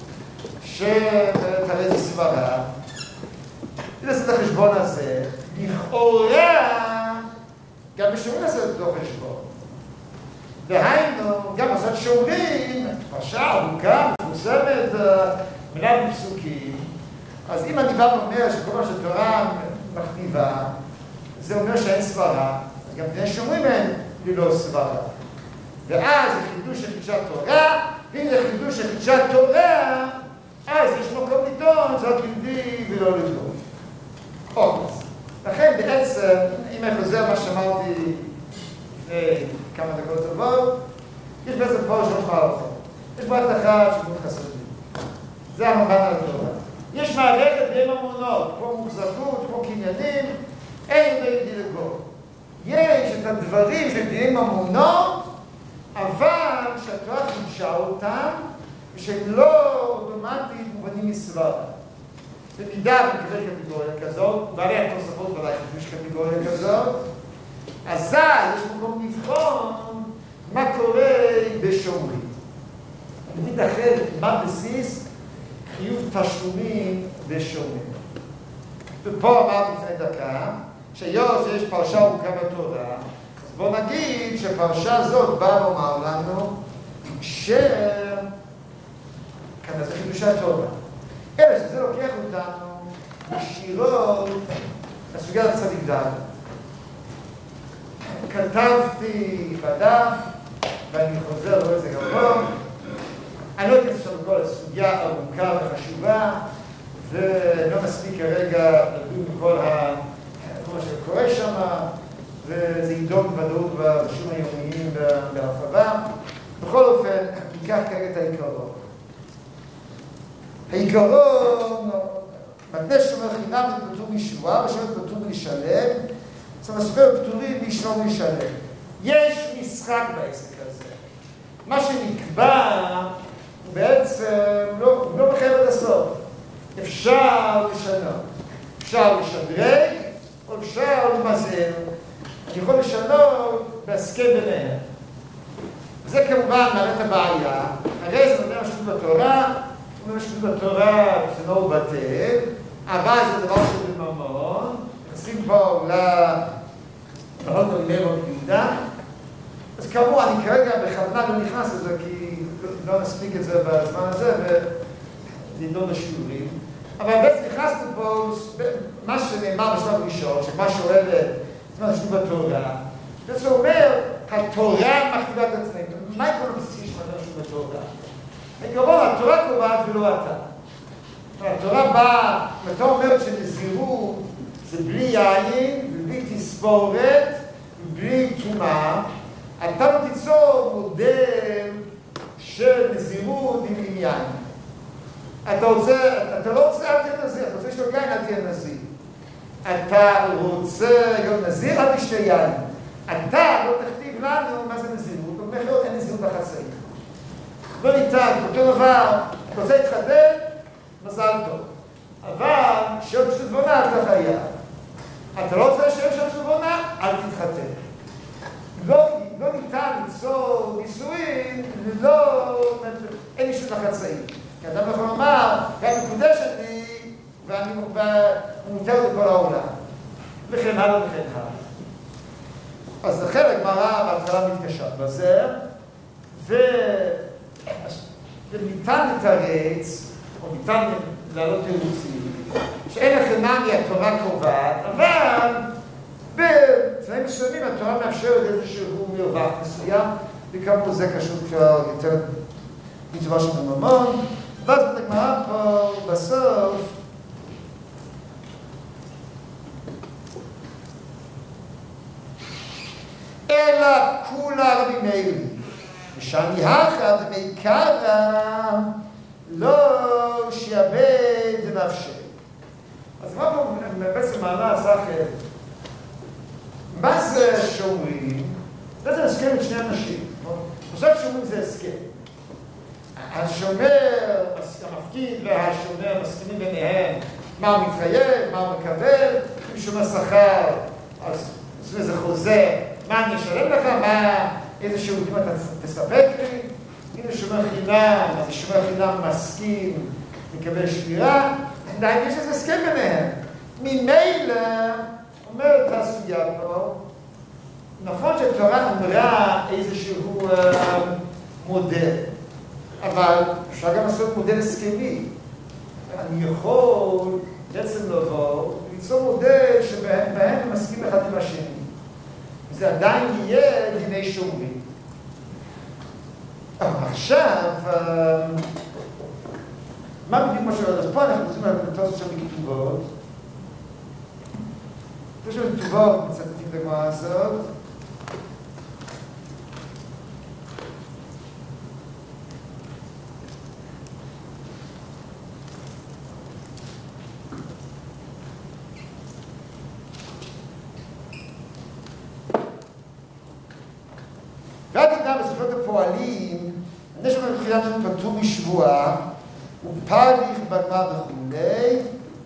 שתראה זה סברה, ולעשות את החשבון הזה, לכאורה, גם בשומרים לעשות את אותו חשבון. והיינו, גם לעשות שומרים, פרשה ארוכה, מפורסמת, מלאה בפסוקים, אז אם אני בא ואומר שכל מה שתורה מכתיבה, זה אומר שאין סברה, אז גם דיני שומרים הם ללא סברה. ואז זה חידוש של חידושת תורה, ואם זה חידוש של חידושת תורה, אז יש מקום לטעון זאת יהודי ולא לגוי. אוקיי. לכן בעצם, אם אני חוזר מה שאמרתי לפני כמה דקות טובות, יש בעצם פה שלוש מערכות. יש מערכת אחת של גמילות חסדים. זה הרמב"ן על התורה. יש מערכת בין ממונות, כמו מוחזקות, כמו קניינים, אין יהודי לגוי. יש את הדברים של דיני ממונות, אבל שהתורה חידשה אותם, ושהם לא אוטומטית מובנים מסברה. במידה ונקבל קטגוריה כזאת, בעלי התוספות ודאי חידוש קטגוריה כזאת, אזי יש מקום לבחון מה קורה בשומרים. נגיד אחרת, מה בסיס חיוב תשלומים בשומרים. ופה אמרתי לפני דקה, שהיות שיש פרשה ארוכה בתורה, אז בואו נגיד שפרשה הזאת באה לומר לנו שכאן זה חידושת תורה. אלא שזה לוקח אותנו ישירות לסוגיית הצדיק דעת. כתבתי בדף, ואני חוזר לראות את זה גם פה. אני לא אכנס עכשיו בכל הסוגיה ארוכה וחשובה, ולא מספיק כרגע לדון בכל מה שקורה שם, וזה יידון בוודאות בשיעורים היומיים בהרחבה. בכל אופן, ניקח כרגע את העיקרון. העיקרון, מתנה שומר חינם ופטור משבועה, ושומר פטור מלשלם, זאת אומרת, סופר פטורים לשלום לשלם. יש משחק בעסק הזה. מה שנקבע הוא בעצם לא, לא מחייב עד הסוף. אפשר לשנות, אפשר לשדרג, או אפשר למזער. הסכם ביניהם. וזה כמובן מעלה את הבעיה, הרי זה נותן משהו בתורה, הוא אומר משהו בתורה זה לא בטל, אבל זה דבר שהוא בממון, נכנסים פה למהות גלילי ויהודה, אז כאמור, אני כרגע בכוונה לא נכנס לזה, כי לא נספיק את זה בזמן הזה, ונידון לשיעורים. אבל בעצם נכנסנו פה, מה שנאמר בשלב ראשון, שמה שואל את מה שכתוב בתורה, זה אומר, התורה מכתיבה את עצמנו. מה העיקרון הבסיסי של משהו בתורה? העיקרון, התורה קובעת ולא אתה. התורה באה, אתה אומרת שנזירות זה בלי יין, ובלי תספורת, ובלי טומאה, אתה לא תיצור מודל של נזירות עם יין. אתה רוצה, אתה לא רוצה אל תהיה נזיר, אתה רוצה לשתות יין, אל תהיה נזיר. אתה רוצה להיות נזיר, אל תשתה יין. אתה לא תכתיב לנו מה זה נזירות, אומר לא, אין נזירות בחצאית. לא ניתן, אותו דבר, אתה רוצה להתחתן, מזל טוב. אבל שיהיה פשוט בונה, אתה חייב. אתה לא רוצה שיהיה פשוט בונה, אל תתחתן. לא, לא ניתן ליצור נישואין, לא, אין אישות לחצאית. כי אדם יכול לומר, גם מקודשת לי, ואני מותרת לכל העולם. וכן הלאה וכן הלאה. אז לכן הגמרא בהתחלה מתקשה בזה, וניתן לתרץ, או ניתן לעלות תירוצים, שאין לכם נמי התורה קובעת, אבל בתנאים מסוימים התורה מאפשרת איזשהו מרווח מסוים, וכאמור זה קשור כבר יותר מצווה של ממון, ואז בגמרא פה בסוף, אלא כולה רבי מאיר, ושאני הכא דמעיקרא לא שיאבד נפשי. אז מה פה בעצם מעלה הסחר? מה זה שומרים? זה הסכם עם שני אנשים. מושג שומרים זה הסכם. השומר, המפקיד והשומר מסכימים ביניהם מה הוא מתחייב, מה הוא מקבל, אם שומר שכר, אז זה חוזה, מה אני אשלם לך, מה, איזה שירותים אתה תספק לי, אם זה שומר חינם, אז שומר חינם מסכים לקבל שמירה, עדיין יש איזה הסכם ביניהם. ממילא, אומרת הסוגיה פה, נכון שהתורה אמרה איזשהו מודל, אבל אפשר גם לעשות מודל הסכמי. אני יכול בעצם לבוא וליצור מודל שבהם הם מסכים אחד עם השני. זה עדיין יהיה דיני שומרים. עכשיו, מה בדיוק מה שאומרת? אז פה אנחנו רוצים לתוס שם בכתובות. יש שם בכתובות מצטטים את הגמרא הזאת. ועד אדם בספרות הפועלים, אני שם מבחינת פטור משבועה, ופריך בגמרא וכולי,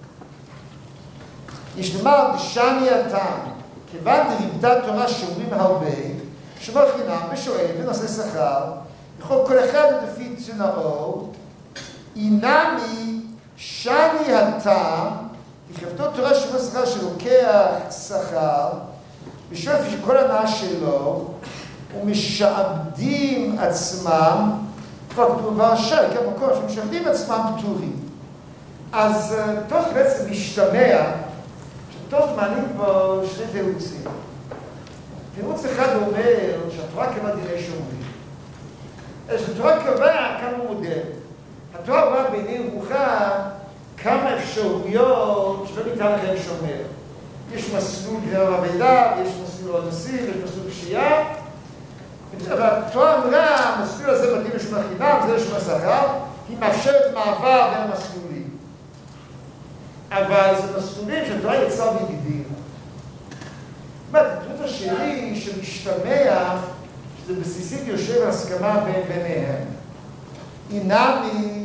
יש לומר בשני הטעם, כיוון דריבתה תורה שומרים הרבה, שומר חינם ושואל ונושא שכר, יכול כל אחד לפי צנעו, אינמי שני הטעם, ככתוב תורה שומר שכר שלוקח שכר, בשביל שכל הנאה שלו, ומשעבדים עצמם, כבר כתוב בהרשע, כמקום שמשעבדים עצמם פטורים. אז תוך בעצם משתמע, שתוך מעניין פה שני תירוצים. תירוץ אחד אומר שהתורה קבעה דיני שומרים. שהתורה קבעה כמה מודל. התורה רואה בעיני רוחה כמה אפשרויות שלא ניתן לכם שומר. יש מסלול גנבה ומידע, יש מסלול אונס, יש מסלול פשיעה. אבל התורה אמרה, המסלול הזה מתאים לשומר חינם, זה לשומר שכר, היא מאפשרת מעבר בין המסלולים. אבל זה מסלולים שהתורה יצאה והגדירה. זאת אומרת, התירוץ השני שמשתמע, שזה בסיסית יושב הסכמה ביניהם. אינמי,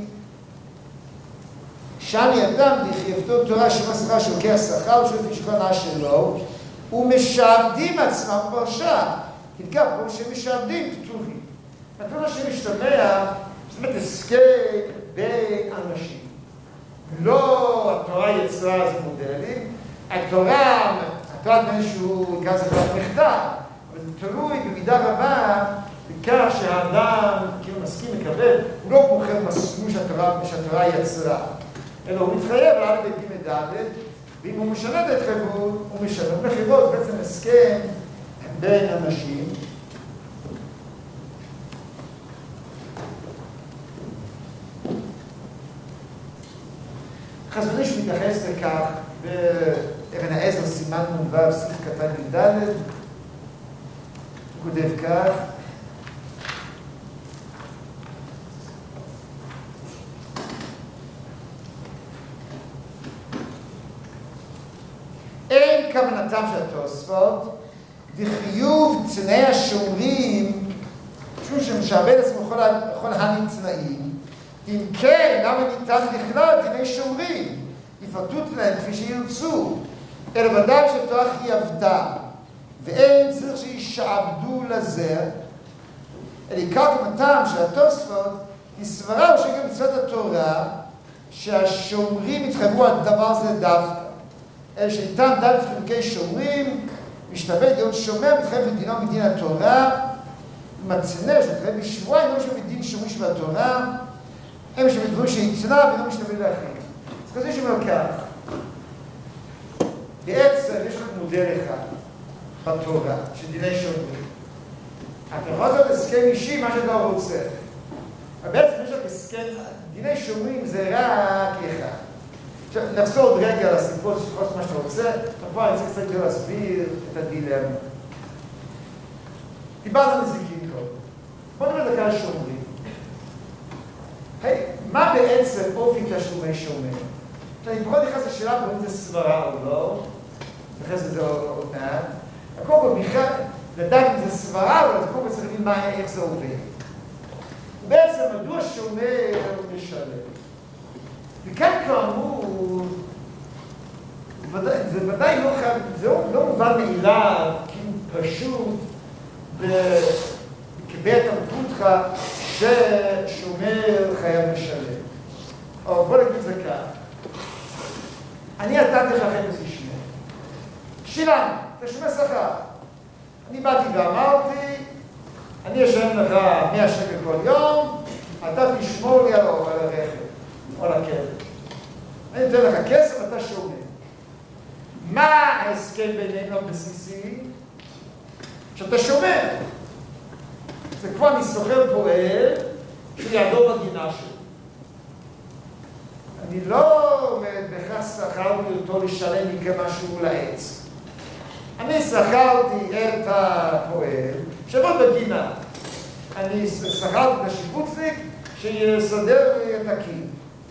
שאני אדם דחייבתו תורה שומר שכר שלוקח שכר, ושואל לפי שכל הנאה שלו, ומשעבדים עצמם בהרשע. גם כמו שמשעבדים פטורים. התורה שמשתמע, זאת אומרת, הסכם בין אנשים. לא התורה יצרה זה מודלים, התורה, התורה נראה שהוא יקרא זה כבר מחדל, אבל זה תלוי במידה רבה בכך שהאדם כאילו מסכים לקבל, הוא לא בוחר מסלול שהתורה יצרה, אלא הוא מתחייב על בית דין מדלת, ואם הוא משנה את ההתחייבות, הוא משנה. בחירות בעצם הסכם בין אנשים. חזון איש מתייחס לכך באבן העזר סימן נ"ו סעיף קטן י"ד, הוא כותב כך: אין כוונתם של התוספות וחיוב צנעי השומרים משום שמשעבד עצמו בכל הנצנעים. אם כן, למה ניתן בכלל דיני שומרים? יפרטו להם כפי שירצו, אלא ודאי שתוך היא עבדה, ואין צריך שישעבדו לזה, אלא עיקר כמתם של התוספות, היא סברה שגם מצוות התורה, שהשומרים יתחייבו על דבר זה דווקא. אלא שניתן דל חילוקי שומרים, משתווה להיות שומר, מתחייב לדינו מדין התורה, מצנע שמתחייב בשבועיים, לא שמדין שומרים של התורה, הם שמדברים שיצנע ולא משתווה לאחרים. אז כזה שאומר כך, בעצם יש לך מודל אחד בתורה, של דיני שומרים. אתה יכול לעשות הסכם אישי, מה שאתה רוצה. אבל בעצם יש לך הסכם, דיני שומרים זה רק אחד. עכשיו, נחזור עוד רגע על הסיפור שתוכל לעשות מה שאתה רוצה, אבל פה אני צריך קצת יותר להסביר את הדילמה. דיברת על נזיקין קודם. בוא נראה דקה על שומרים. היי, מה בעצם אופי תשלומי שומר? אני פחות נכנס לשאלה אם זה סברה או לא, נכנס לזה עוד מעט. הכל פה בכלל, לדעת אם זה סברה, אבל הכל פה צריך להבין איך זה עובד. בעצם, מדוע שומר משלם? וכאן כאמור, זה ודאי לא חייב, זה לא מובן מאליו, כאילו פשוט, בקביעת המפותך, ששומר חייב משלם. או בוא נגיד זה כך. אני נתתי לכם איזה שני. שילם, אתה שומר שכר. אני באתי ואמרתי, אני אשלם לך מאה שקל כל יום, אתה תשמור לי על הרכב, או על הכלב. אני אתן לך כסף, אתה שומר. מה ההסכם בינינו בסיסי? שאתה שומר. זה כבר אני סוחר פועל שיעדור בגינה שלו. אני לא עומד בכך שכרתי אותו לשלם לי כמשהו לעץ. אני שכרתי את הפועל שבוא בגינה. אני שכרתי את השיפוצניק שיסדר לי את הקיר.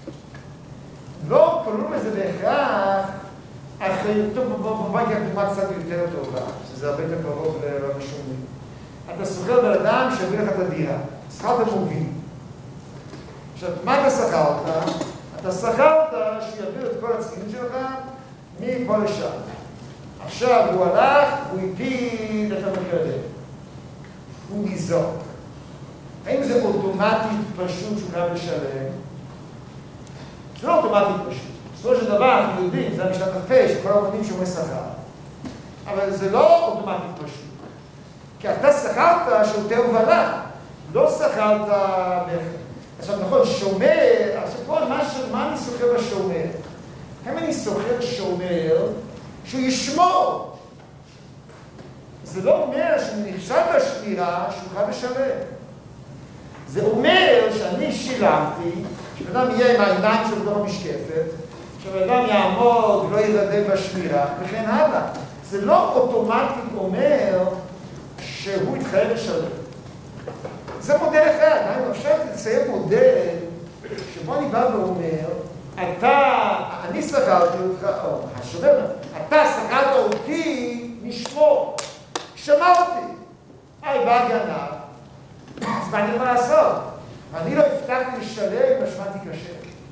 לא קוראים לזה בהכרח אחריותו בבית הקדומה קצת יותר טובה, שזה הרבה יותר קרוב למשומרים. אתה שוכר בן אדם שיביא לך את הדירה, שכרת מוביל. עכשיו, מה אתה שכרת? אתה שכרת שיביא את כל הצקינות שלך מפה לשם. עכשיו הוא הלך, הוא הפיל את המקרר. הוא ניזוק. האם זה אוטומטית פשוט שהוא חייב לשלם? זה לא אוטומטית פשוט. בסופו של דבר, אנחנו יודעים, זה המשלט הפה שכל העובדים שומרי שכר. אבל זה לא אוטומטית פשוט. כי אתה שכרת שירותי הובלה, לא שכרת מכר. עכשיו נכון, שומר, עכשיו פה מה אני שוכר בשומר? האם אני שוכר שומר שהוא ישמור? זה לא אומר שאני נחשב בשמירה שהוא חייב לשלם. זה אומר שאני שילמתי, שבן אדם יהיה עם העיניים שלו בתוך המשקפת, שבן אדם יעמוד ולא ירדם בשמירה, וכן הלאה. זה לא אוטומטית אומר שהוא יתחייב לשלם. זה מודל אחד, עכשיו תציין מודל שבו אני בא ואומר, אתה, אני שכרתי אותך, או השומר, אתה שכרת אותי לשמור, שמרתי. היי, בא הגנב, אז מה אני מה לעשות? אני לא הבטחתי לשלם, משמעתי קשה.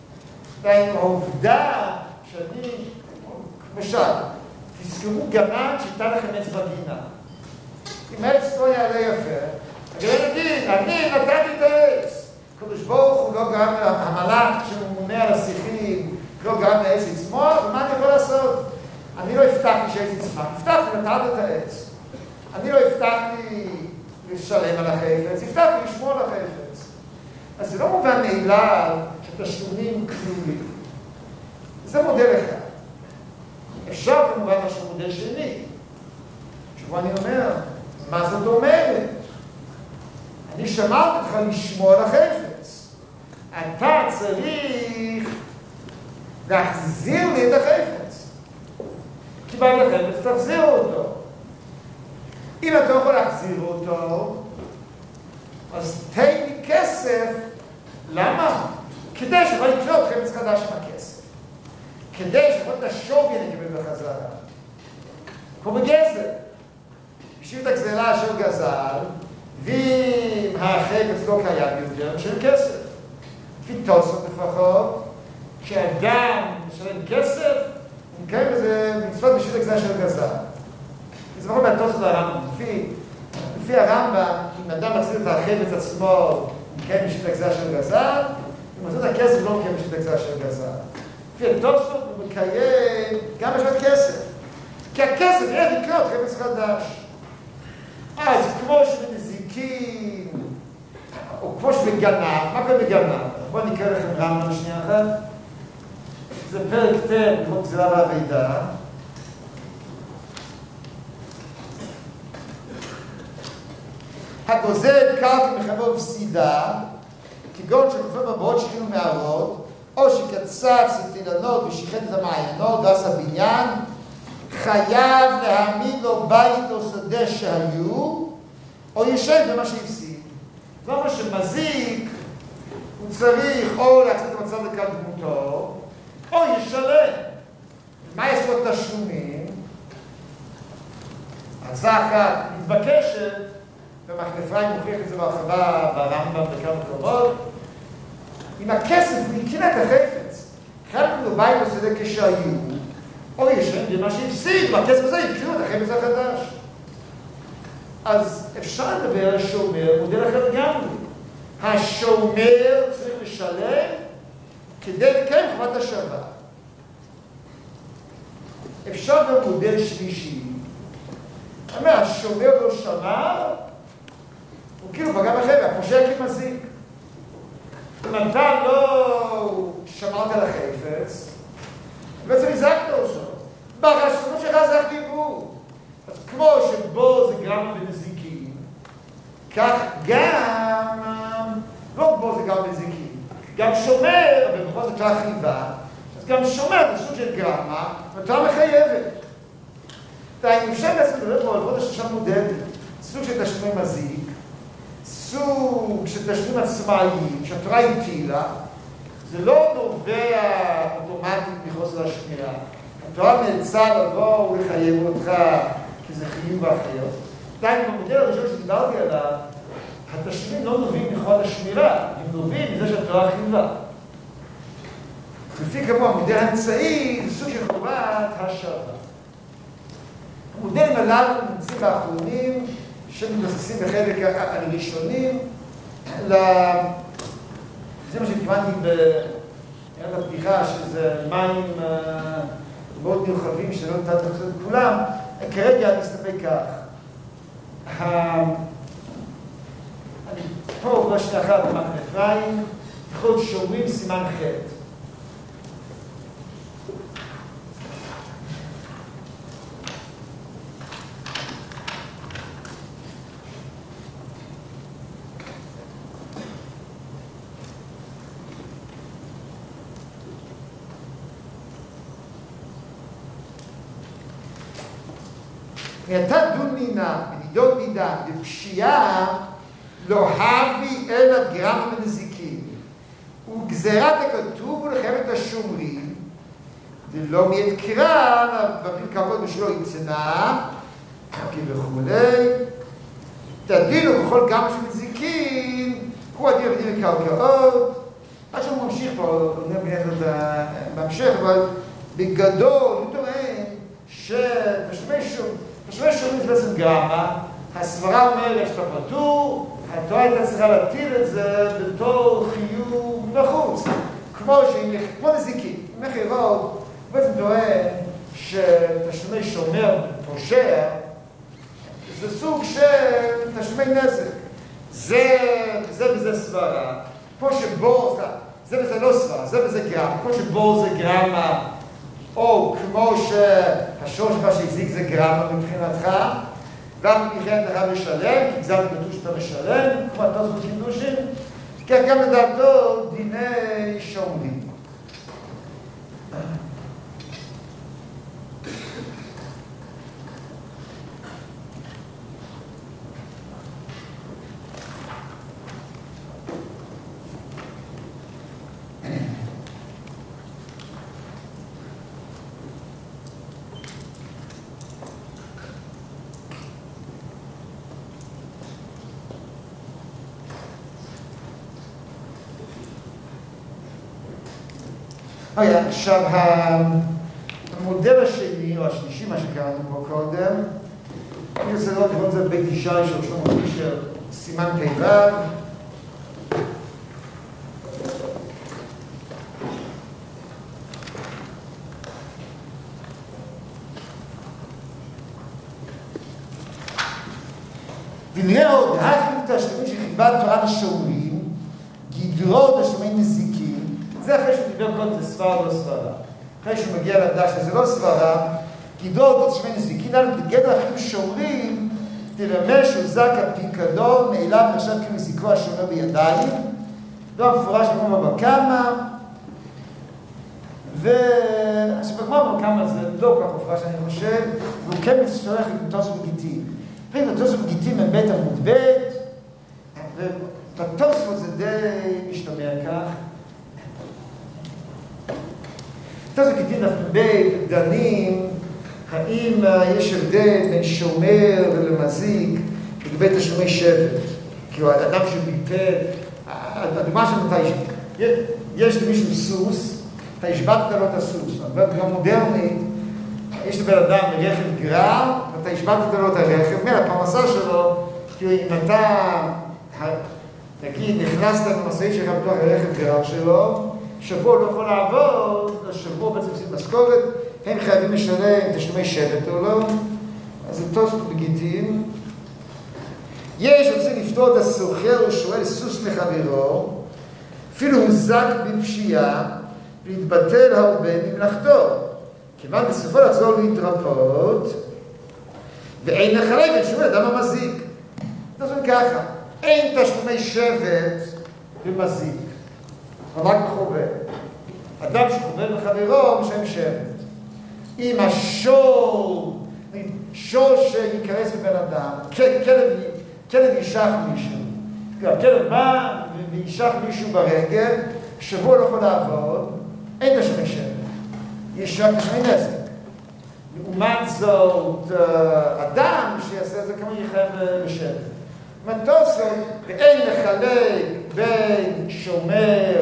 והעובדה שאני, למשל, תזכרו גנב שייתן לכם אצבע גינה. אם העץ לא יעלה יפה, אני אגיד, אני נתתי את העץ. הקדוש ברוך הוא לא גרם המלאך שממונה על השיחים, לא גרם לעץ לצמוח, ומה אני יכול לעשות? אני לא הבטחתי שהעץ יצמח, הבטחתי נתתי את העץ. אני לא הבטחתי לשלם על החפץ, הבטחתי לשמור על החפץ. אז זה לא מובן מאליו שתשלומים כלולים. זה מודל אחד. אפשר כמובן משהו מודל שני. שבו אני אומר, מה זאת אומרת? אני שמרתי אותך לשמור על החפץ. אתה צריך להחזיר לי את החפץ. קיבלת החפץ, תחזיר אותו. אם אתה יכול להחזיר אותו, אז תן לי כסף. למה? כדי שיכול לקנות חפץ חדש עם הכסף. כדי שיכול את השווי אני אקבל בחזרה. כמו בגזל. בשביל את הגזלה של גזל, ואם החפץ לא קיים יותר, של כסף. לפי תוספות לפחות, כשאדם משלם כסף, הוא מקיים איזה מצוות בשביל הגזלה של גזל. זה נכון מהתוספות לרמב"ם. לפי, לפי הרמב"ם, אם אדם מחזיר את החפץ עצמו, הוא מקיים בשביל הגזלה של גזל, אם מחזיר את הכסף, לא מקיים בשביל הגזלה של גזל. לפי התוספות הוא מקיים גם בשביל כסף. כי הכסף יהיה לקנות חפץ חדש. אז כמו שבנזיקין, או כמו שבגנב, מה קורה בגנב? בואו נקרא לכם רמב"ם שנייה אחת. זה פרק ט' בחוק גזלה ואבדה. הגוזל קרקע מחבר ופסידה, כגון שכופר מבואות שכינו מערות, או שקצץ את אילנות ושיחד את המעיינות, דרס הבניין, חייב להעמיד לו בית או שדה שהיו, או ישב במה שהפסיד. זאת אומרת שמזיק, הוא צריך או להקצת את המצב לכאן דמותו, או ישלם. מה יעשו התשלומים? הצעה אחת מתבקשת, ומחלפיים מוכיח את זה בהרחבה ברמב"ם בכמה מקומות. אם הכסף הוא יקנה את החפץ, חייב לנו בית או שדה כשהיו, או ישן במה שהפסיד, והכסף הזה יקנו את החפץ החדש. אז אפשר לדבר על שומר, מודל אחר לגמרי. השומר צריך לשלם כדי לקיים חובת השבה. אפשר במודל שלישי. אומר, השומר לא שמר, הוא כאילו פגע בחפץ, הפושע כמזיק. אם אתה לא שמרת על החפץ, בעצם הזקת אותו. ברשלנות שלך זה החיבור. אז כמו שבו זה גרם בנזיקים, כך גם, לא בו זה גרם בנזיקים, גם שומר, ובכל זאת כלל חיבה, אז גם שומר זה סוג של גרמה, ואתה מחייבת. אם אפשר בעצם לדבר פה על עוד השלושה מודלים, סוג של תשלומי מזיק, סוג של תשלום עצמאיים, שהתורה הטילה, זה לא נובע אוטומטית מחוסר השמירה. התורה נאלצה לבוא ולחייב אותך, כי זה חיוב ואחר. עדיין, במודל הראשון שדיברתי עליו, התשלומים לא נובעים מחובת השמירה, הם נובעים מזה שהתורה חייבה. לפי כמו המודל האמצעי, זה סוג של חובת השבה. המודלים הללו נמצאים באחרונים, שמתבססים בחלק הראשונים, זה מה שהתכוונתי בערב הפתיחה, שזה מים מאוד נרחבים שלא ניתן לחשוב את כולם. כרגע נסתפק כך. אני פה בשנייה אחת במחנה אפרים, יכול שומרים סימן ח'. ואתה דון נינה, ונידון נידה, בפשיעה לא הביא אלא גרם בנזיקים. וגזירת הכתוב ולחייב את השומרים, ולא מיית קרן, בפרקות בשלו יצנה, וכולי. תדינו בכל גמא של נזיקים, הוא הדין ודין לקרקעות. עד שהוא ממשיך פה, בהמשך, אבל בגדול הוא טוען שתשמי שום, תשמי שום זה בעצם גרמה, הסברה אומרת שאתה פטור, התורה הייתה צריכה להטיל את זה בתור חיוב בחוץ. כמו שהיא, כמו נזיקין. מחירות, בעצם טוען שתשלומי שומר פושע, זה סוג של תשלומי נזק. זה, זה וזה סברה. כמו שבור, זה וזה לא סברה, זה וזה גרמה. כמו שבור זה גרמה, או כמו שהשורש מה שהזיק זה גרמה מבחינתך, ואף מכן אתה חייב לשלם, כי גזר בטוח שאתה משלם, כמו התוספות קידושין, כך גם לדעתו דיני שומרים. עכשיו, המודל השני, או השלישי, מה שקראנו פה קודם, אני רוצה לראות לראות את זה בית ישי של שלמה פישר, סימן פ"ו. ונראה עוד, הכי תשלומים שחיבת תורה לשומרים, גדרו תשלומי נזיקים, זה אחרי שהוא דיבר קודם, זה סברה או לא סברה. אחרי שהוא מגיע לדש, זה לא סברה, גדרו תשלומי נזיקים, בגדר אחים שומרים, תלמש הוזק הפיקדון, מאליו נחשב כמזיקו השומר בידיים, לא מפורש בגמרא בבא קמא, ובגמרא בבא קמא זה לא כל כך מפורש, אני חושב, והוא כן מצטרך עם תוספות גיטין. תוספות גיטין הם בית עמוד בית, ובתוספות זה די משתמע כך. תוספות גיטין דף בית דנים, האם יש הבדל בין שומר ולמזיק לגבי תשלומי שבט? כאילו האדם שביטל, הדוגמה של מתי יש למישהו סוס, אתה השבטת לו את הסוס, גם מודרנית, יש לבן אדם רכב גרר, ואתה השבטת לו את הרכב, מהפרנסה שלו, כאילו אם אתה, נגיד, נכנסת למשאית שלך בתוך הרכב גרר שלו, שבוע לא יכול לעבוד, השבוע בעצם עושים משכורת, הם חייבים לשלם תשלומי שבט או לא, אז זה תוספות בגיטין. יש רוצה לפתור את הסוחר ושואל סוס מחברו, אפילו הוזק בפשיעה, להתבטל הרבה ממלאכתו. כיוון בסופו לחזור להתרפות, ואין לחלק בין שום אדם המזיק. זאת אומרת ככה, אין תשלומי שבט במזיק, רק בחובר. אדם שחובר בחברו משלם שבט. אם השור, שור שיקרס בבן אדם, כלב, כלב ישח מישהו, כלב בא וישח מישהו ברגל, שבוע לא יכול לעבוד, אין תשלומי שבט. יש רק תשלומי נזק. לעומת זאת, אדם שיעשה את זה כמו יחייב בשבט. מטוסות, ואין לחלק בין שומר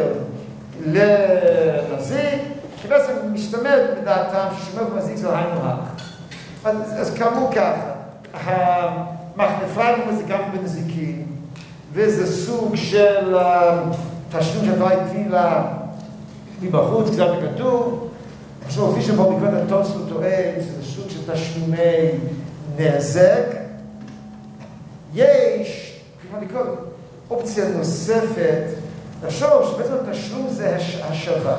למזיק, שבעצם משתמד בדעתם ששומר ומזיק זה היינו הך. אז, אז כאמור ככה, המחלפה זה גם בנזיקים, וזה סוג של תשלום שהתורה הטילה מבחוץ, זה בכתוב. עכשיו, כפי שבו מקודם התוספות טוען, שזה סוג של תשלומי נזק. יש, כמו מקודם, אופציה נוספת, לחשוב שבעצם התשלום זה השבה.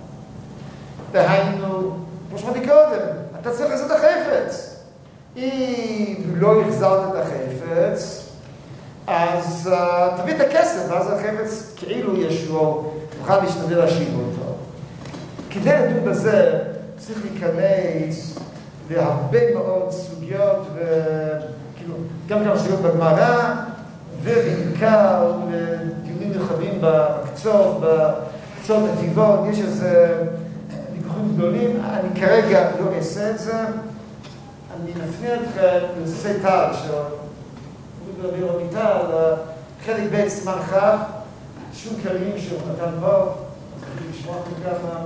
דהיינו, כמו שמעתי קודם, אתה צריך לעשות את החפץ. אם לא החזרת את החפץ, אז uh, תביא את הכסף, ואז החפץ כאילו יש לו, תוכל להשתדל להשיב אותו. כדי לדון בזה, צריך להיכנס להרבה מאוד סוגיות, וכאילו, גם כמה סוגיות בגמרא, ובעיקר לדיונים נרחבים בקצות, בקצות נתיבות, יש איזה ויכוחים גדולים. אני כרגע לא אעשה את זה. אני מפנה אתכם לנושא טל, שהוא מדבר במיטל, חלק ב' סימן כ', שום כללים שהוא נתן פה, צריך לשמוע כמה,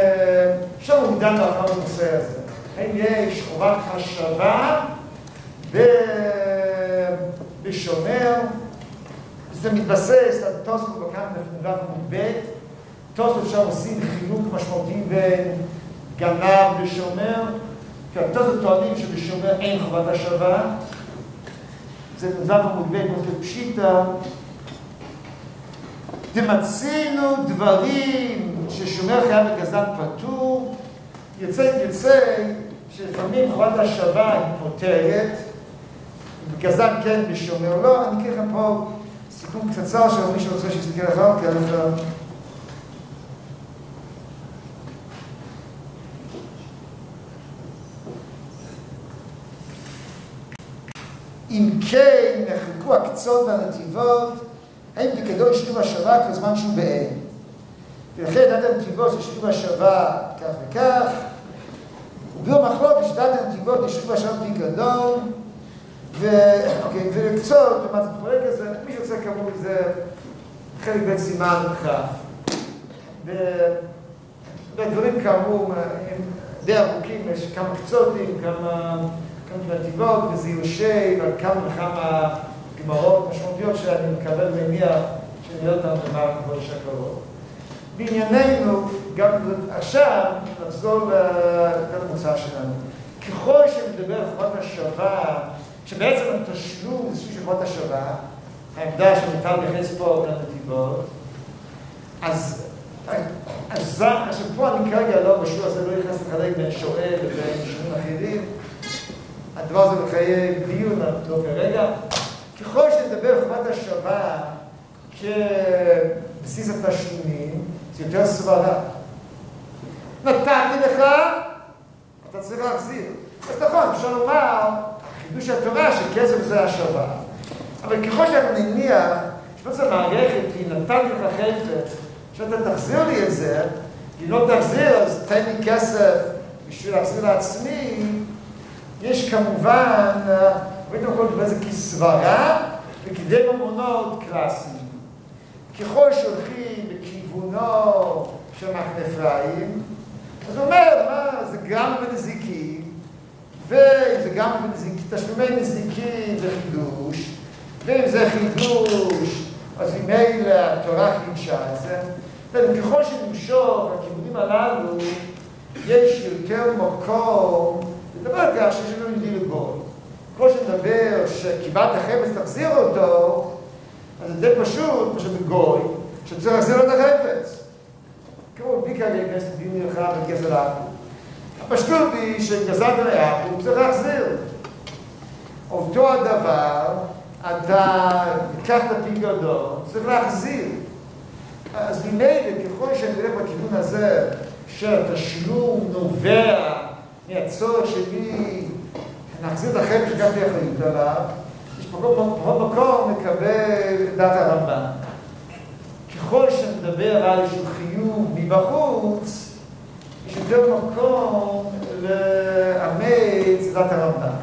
ושם הוא דן לאחר בנושא הזה. האם יש חובת השבה בשומר. זה מתבסס על תוספות בכמה נפנדב מ"ב. תוספות שם עושים חילוק משמעותי בין גנב לשומר. כי התוספות טוענים שבשומר אין חובת השבה. זה נדב מ"ב נותן פשיטה. תמצינו דברים ששומר חייב בגזן פטור. יצא יצא שלפעמים חובת השבה היא פותרת. בגזן כן, בשומר לא. אני אקריא לכם פה סיכום קצר של מי שרוצה שיסתכל אחר כך. אם כן נחלקו הקצות והנתיבות, האם פיקדו ישלו השבה כל זמן שהוא בעין. ולכן דת הנתיבות ישלו השבה כך וכך, וביום מחלוקת שדת הנתיבות ישלו השבה פיקדון, ולקצות, ומה זה פורק הזה, מי שרוצה כאמור זה חלק בית סימן כף. והדברים כאמור הם די ארוכים, יש כמה קצותים, כמה נתיבות וזיושי, ועל כמה וכמה גמרות משמעותיות שאני מקבל מניח שנראה אותם במהלך חודש הקרוב. בענייננו, גם עכשיו נחזור לנקודת המוצא שלנו. ככל שמדבר על חובת השבה, שבעצם התשלום זה סוג של חובת השבה, העמדה שניתן להיכנס פה לנתיבות, אז עכשיו פה אני כרגע לא, בשיעור הזה לא נכנס לחלק בין שואל ובין שיעורים אחרים, הדבר הזה מחייב דיון, לא כרגע. ככל שנדבר על חובת השבה כבסיס התשלומים, זה יותר סברה. נתתי לך, אתה צריך להחזיר. אז נכון, אפשר לומר, חידוש התורה שכסף זה השבה. אבל ככל שאתה נניח, שבעצם המערכת היא נתתי לך חפץ, שאתה תחזיר לי את זה, אם לא תחזיר אז תן לי כסף בשביל להחזיר לעצמי, יש כמובן, ראיתם הכל דבר זה כסברה וכדי ממונות קלאסיים. ככל שהולכים בכיוונו של מחנה אפרים, אז הוא אומר, מה, זה גם בנזיקים, וזה גם בנזיקים, תשלומי נזיקים זה חידוש, ואם זה חידוש, אז ממילא התורה חידשה את זה. וככל שנמשוך, הכיוונים הללו, יש יותר מקום, לדבר כך שיש לנו יהודי לגוי. כמו שנדבר שקיבלת חפץ תחזיר אותו, אז זה די פשוט, כמו שבגוי, שצריך להחזיר לו את החפץ. כמו בלי כרגע להיכנס לדיון נרחב וגזל האפו. הפשטות היא שגזלת לאפו, צריך להחזיר. אותו הדבר, אתה לקח את הפיקדון, צריך להחזיר. אז ממילא, ככל שאני נראה בכיוון הזה, שהתשלום נובע מהצורך שלי להחזיר את החפץ שגבתי אחריות עליו, יש פחות מקום לקבל דעת הרמב"ן. ככל שנדבר על איזשהו חיוב מבחוץ, יש יותר מקום לאמץ דעת הרמב"ן.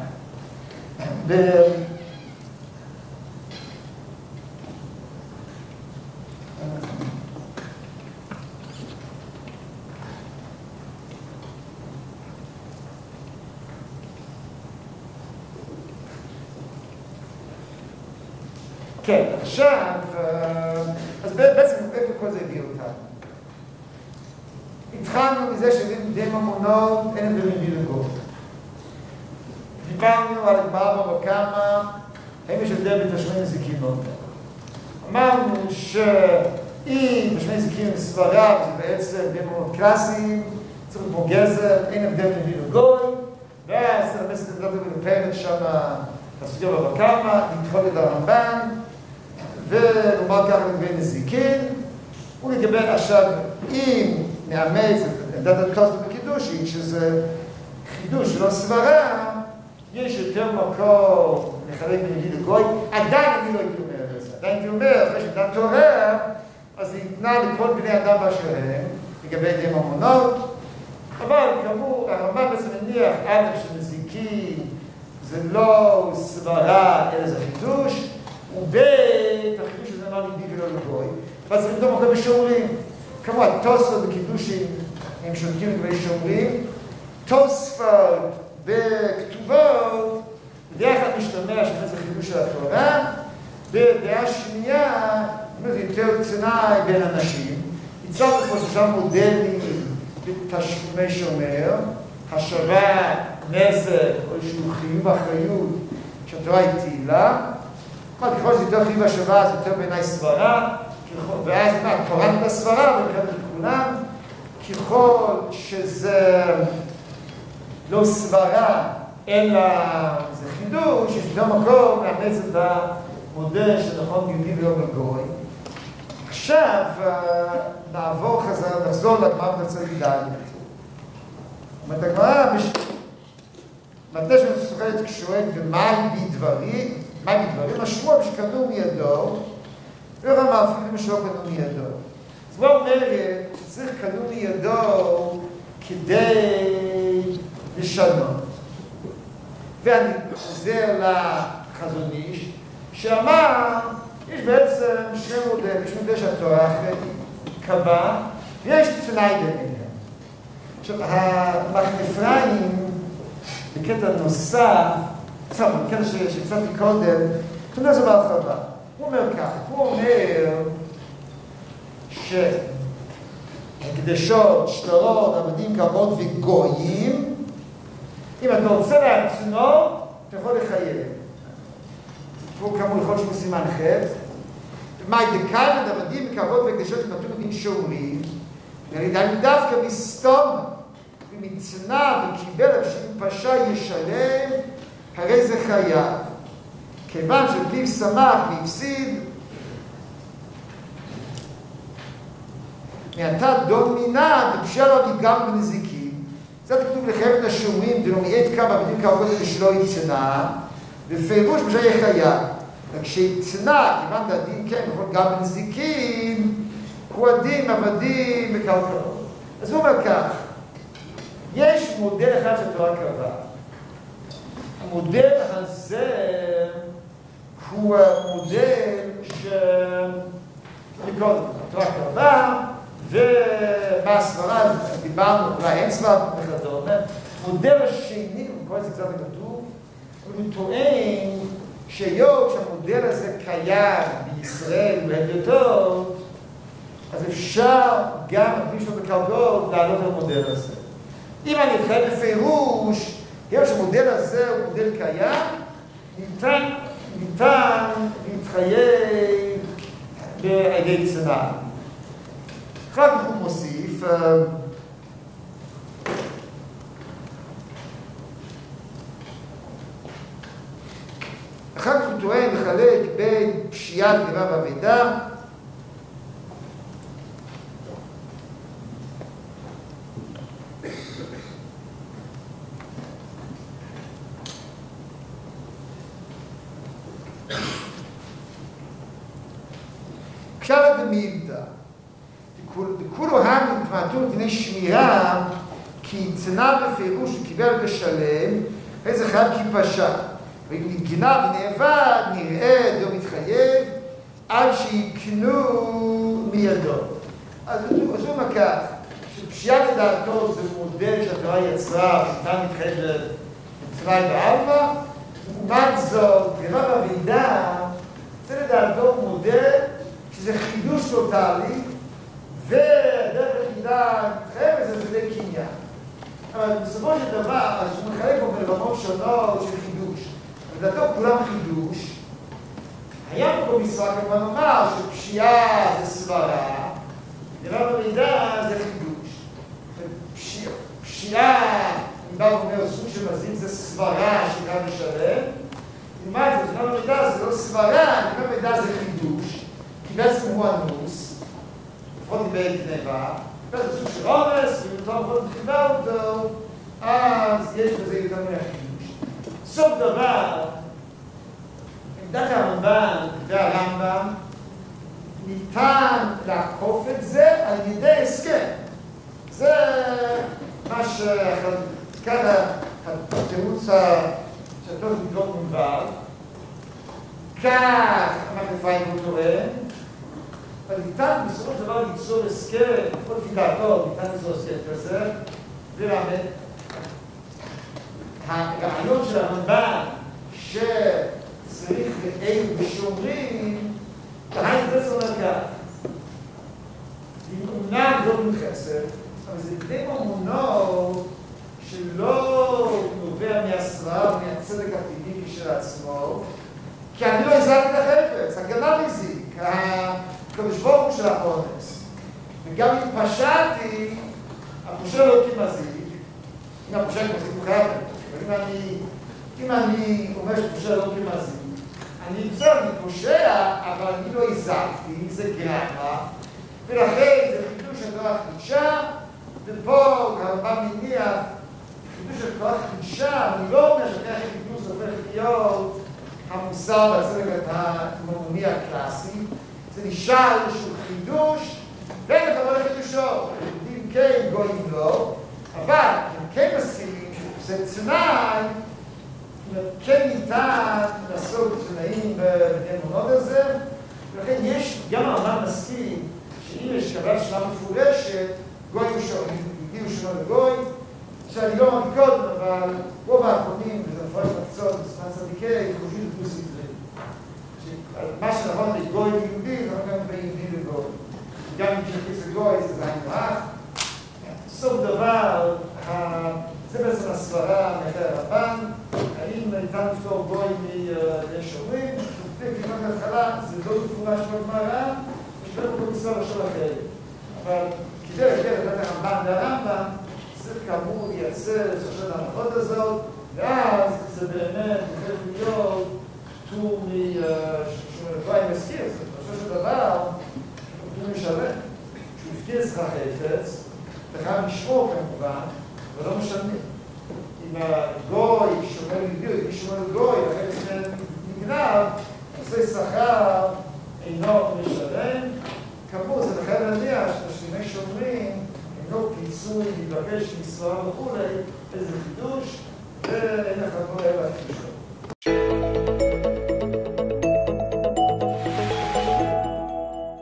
כן, עכשיו, אז בעצם איפה כל זה הביא אותנו? התחלנו מזה שדי ממונות אין הבדל מביא לגוף. דיברנו על הגמרא בבא קמא, האם יש הבדל בתשלומי נזיקים או לא. אמרנו שאם תשלומי נזיקים הם סברה, וזה בעצם די ממונות קלאסיים, צריך כמו גזר, אין הבדל מביא לגוי, ואז נרמס את הדעת ולפרט שם הסוגיה בבא קמא, לדחות את הרמב"ן, ונאמר ככה לגבי נזיקין, ולגבי עכשיו, אם נאמץ את עמדת התוספות בקידושין, שזה חידוש לא סברה, יש יותר מקום לחלק מיהודי לגוי, עדיין אני לא הייתי אומר את זה. עדיין הייתי אומר, אחרי שעמדת תורה, אז היא ניתנה לכל בני אדם באשר הם, לגבי די ממונות, אבל כאמור, הרמב"ן בעצם מניח א' שנזיקין זה לא סברה, אלא זה חידוש, ובית החידוש הזה אמר לידי ולא לגוי. ואז צריך לבדוק הרבה בשומרים. כמו התוספות בקידושים הם שותקים לגבי שומרים. תוספות בכתובות בדרך כלל משתמע שזה חידוש של התורה, בדעה שנייה, זה יותר צנאי בין אנשים. הצענו פה שלושה מודלים בתשלומי שומר, השבה, נזק, או איזשהו חיוב אחריות שהתורה הטילה. ככל שזה יותר חיוב השבה, זה יותר בעיניי סברה, ואז התורה נתנה סברה ומחייבת את כולם. ככל שזה לא סברה, אלא זה חידוש, יש יותר מקום לאמץ את המודל של נכון יהודי ולא בגוי. עכשיו נעבור חזרה, נחזור לגמרא בצד ד'. אומרת הגמרא, מתי שסוחרת כשואלת במאי בדברים, מאי בדברים, השמוע שקנו מידו, ולא מאפילים שלא קנו מידו. אז מה אומרת שצריך קנו מידו כדי לשנות? ואני חוזר לחזון איש, שאמר, יש בעצם שני מודל, יש מודל שהתורה קבע, ויש תנאי ביניהם. עכשיו, המחנפריים, בקטע נוסף, קצת, בקטע שקצת קודם, תודה זה בהרחבה. הוא אומר כך, הוא אומר שהקדשות, שטרות, עבדים, קרבות וגויים, אם אתה רוצה להתנות, אתה יכול לחייב. פה כאמור יכול להיות שבסימן ח' ומאי דקאי עבדים, קרבות וקדשות נתון בדין שומרים, דהיינו דווקא מסתום ומצנע וקיבל שאם פשע ישלם, הרי זה חייב. כיוון שפיו שמח והפסיד, מעתה דון מינה ופשע לו גם בנזיקים. זה כתוב לחייב את השומרים, דלא מיעט כמה עבדים קרבות ושלא יצנע, בפירוש פשע יהיה חייב. וכשיצנע, כיוון דין כן, יכול גם בנזיקים, הוא עדים, עבדים וקרקעות. אז הוא אומר כך, יש מודל אחד שהתורה קבעה. המודל הזה הוא מודל שמקודם, התורה קבעה, ומה הסברה, דיברנו, אולי אין סברה וכדומה. המודל השני, הוא קורא לזה קצת כתוב, הוא טוען שיום שהמודל הזה קיים בישראל ובהדיוטות, אז אפשר גם לפי שלו בקרקעות לעלות על המודל הזה. אם אני אתחיל בפירוש, היום שהמודל הזה הוא מודל קיים, ניתן, ניתן להתחייב בעדי צנע. אחר כך הוא מוסיף, אחר כך הוא טוען לחלק בין פשיעה, גנבה ואבדה, עכשיו את המילתא, דכולו המים התמעטו דיני שמירה, כי צנע בפירוש וקיבל בשלם, איזה חייב כי פשע. ואם נגנב ונאבד, נראה, לא מתחייב, עד שיקנו מידו. אז הוא אומר כך, שפשיעה לדעתו זה מודל שהתורה יצרה, שניתן מתחייב לצנאי בעלמא, לעומת זאת, גנבה ואבדה, זה לדעתו מודל שזה חידוש טוטלי, ודרך היחידה מתחייב את זה, זה די קניין. אבל בסופו של דבר, אז הוא מחלק פה ברמות שונות של חידוש. לדעתו כולם חידוש. היה פה במשחק כמובן אומר שפשיעה זה סברה, גנבה ואבדה זה חידוש. פשיעה, אם בא ואומר, סוג של מזין זה סברה שגם לשלם. לעומת זאת, גנבה ואבדה זה לא סברה, גנבה ואבדה זה חידוש. כי בעצם הוא אנוס, לפחות עם בית גנבה, בעצם סוג של אונס, ואם אתה יכול לתחיבה אותו, אז יש בזה יותר מהחידוש. סוף דבר, עמדת הרמב"ן, עמדת הרמב"ם, ניתן לעקוף את זה על ידי הסכם. זה מה שכאן התירוץ שהטוב לבדוק מובן. כך אנחנו לפעמים הוא טוען, אבל ניתן בסופו של דבר ליצור הסכם, לפחות לפי דעתו, ניתן ליצור הסכם כזה, ולאמת, הרעיון של הרמב"ן שצריך אין ושומרים, תהיין זה אומר כך. אם אומנם לא מתחסר, אבל זה די ממונו שלא נובע מהסרעה ומהצדק הטבעי של עצמו, כי אני לא הזרתי את החפץ, הגנב הזיק, הקדוש ברוך הוא של האונס. וגם אם פשעתי, הפושע לא כמזיק, אם הפושע כמזיק הוא חייב, אבל אם אני אומר שפושע לא כמזיק, אני בסדר, אני פושע, אבל אני לא הזרתי, זה גרמה, ולכן זה חידוש של תורה חידשה, ופה הרמב"ם מניח חידוש של תורה חידשה, אני לא אומר שכך חידוש הופך להיות המוסר והצדק הממוני הקלאסי, זה נשאר איזשהו חידוש, ואין לך לא לחידושו, אם כן גויים לא, אבל אם כן מסכימים שזה תנאי, כן ניתן לעשות תנאים באמונות הזה, ולכן יש, גם הרמב"ם מסכים שאם יש קבלת שנה מפורשת, גוי ושומעים, יהודי ושומע לגוי, שאני לא אמרתי קודם, אבל רוב האחרונים, וזה מפורש בקצות, בזמן צדיקי, חושבים את פוס עברי. מה שנכון לגוי ויהודי, זה לא גם ביהודי לגוי. גם אם שכיס לגוי, זה זין רח. סוף דבר, זה בעצם הסברה מאחרי הרמב"ן, האם ניתן לפתור גוי משומרים, כמעט להתחלה, זה לא מפורש בגמרא, יש לנו פה מסוים לשאול אחרת. אבל כדי להגיע לבית הרמב"ן והרמב"ם, צריך כאמור לייצר את שרשרת ההנחות הזאת, ואז זה באמת יכול להיות פטור משומרים מזכיר, זה פשוט של דבר, פטור משלם. כשהוא הפקיע שכר חפץ, אתה חייב לשמור כמובן, ולא משלמים. אם הגוי שומר יהודי, אם שומר גוי, החפץ נגנב, עושה שכר אינו משלם. כאמור, זה מחייב להניח שתשלימי שומרים אינו פיצוי, להתבקש מסועה וכולי, איזה חידוש, ואין לך פה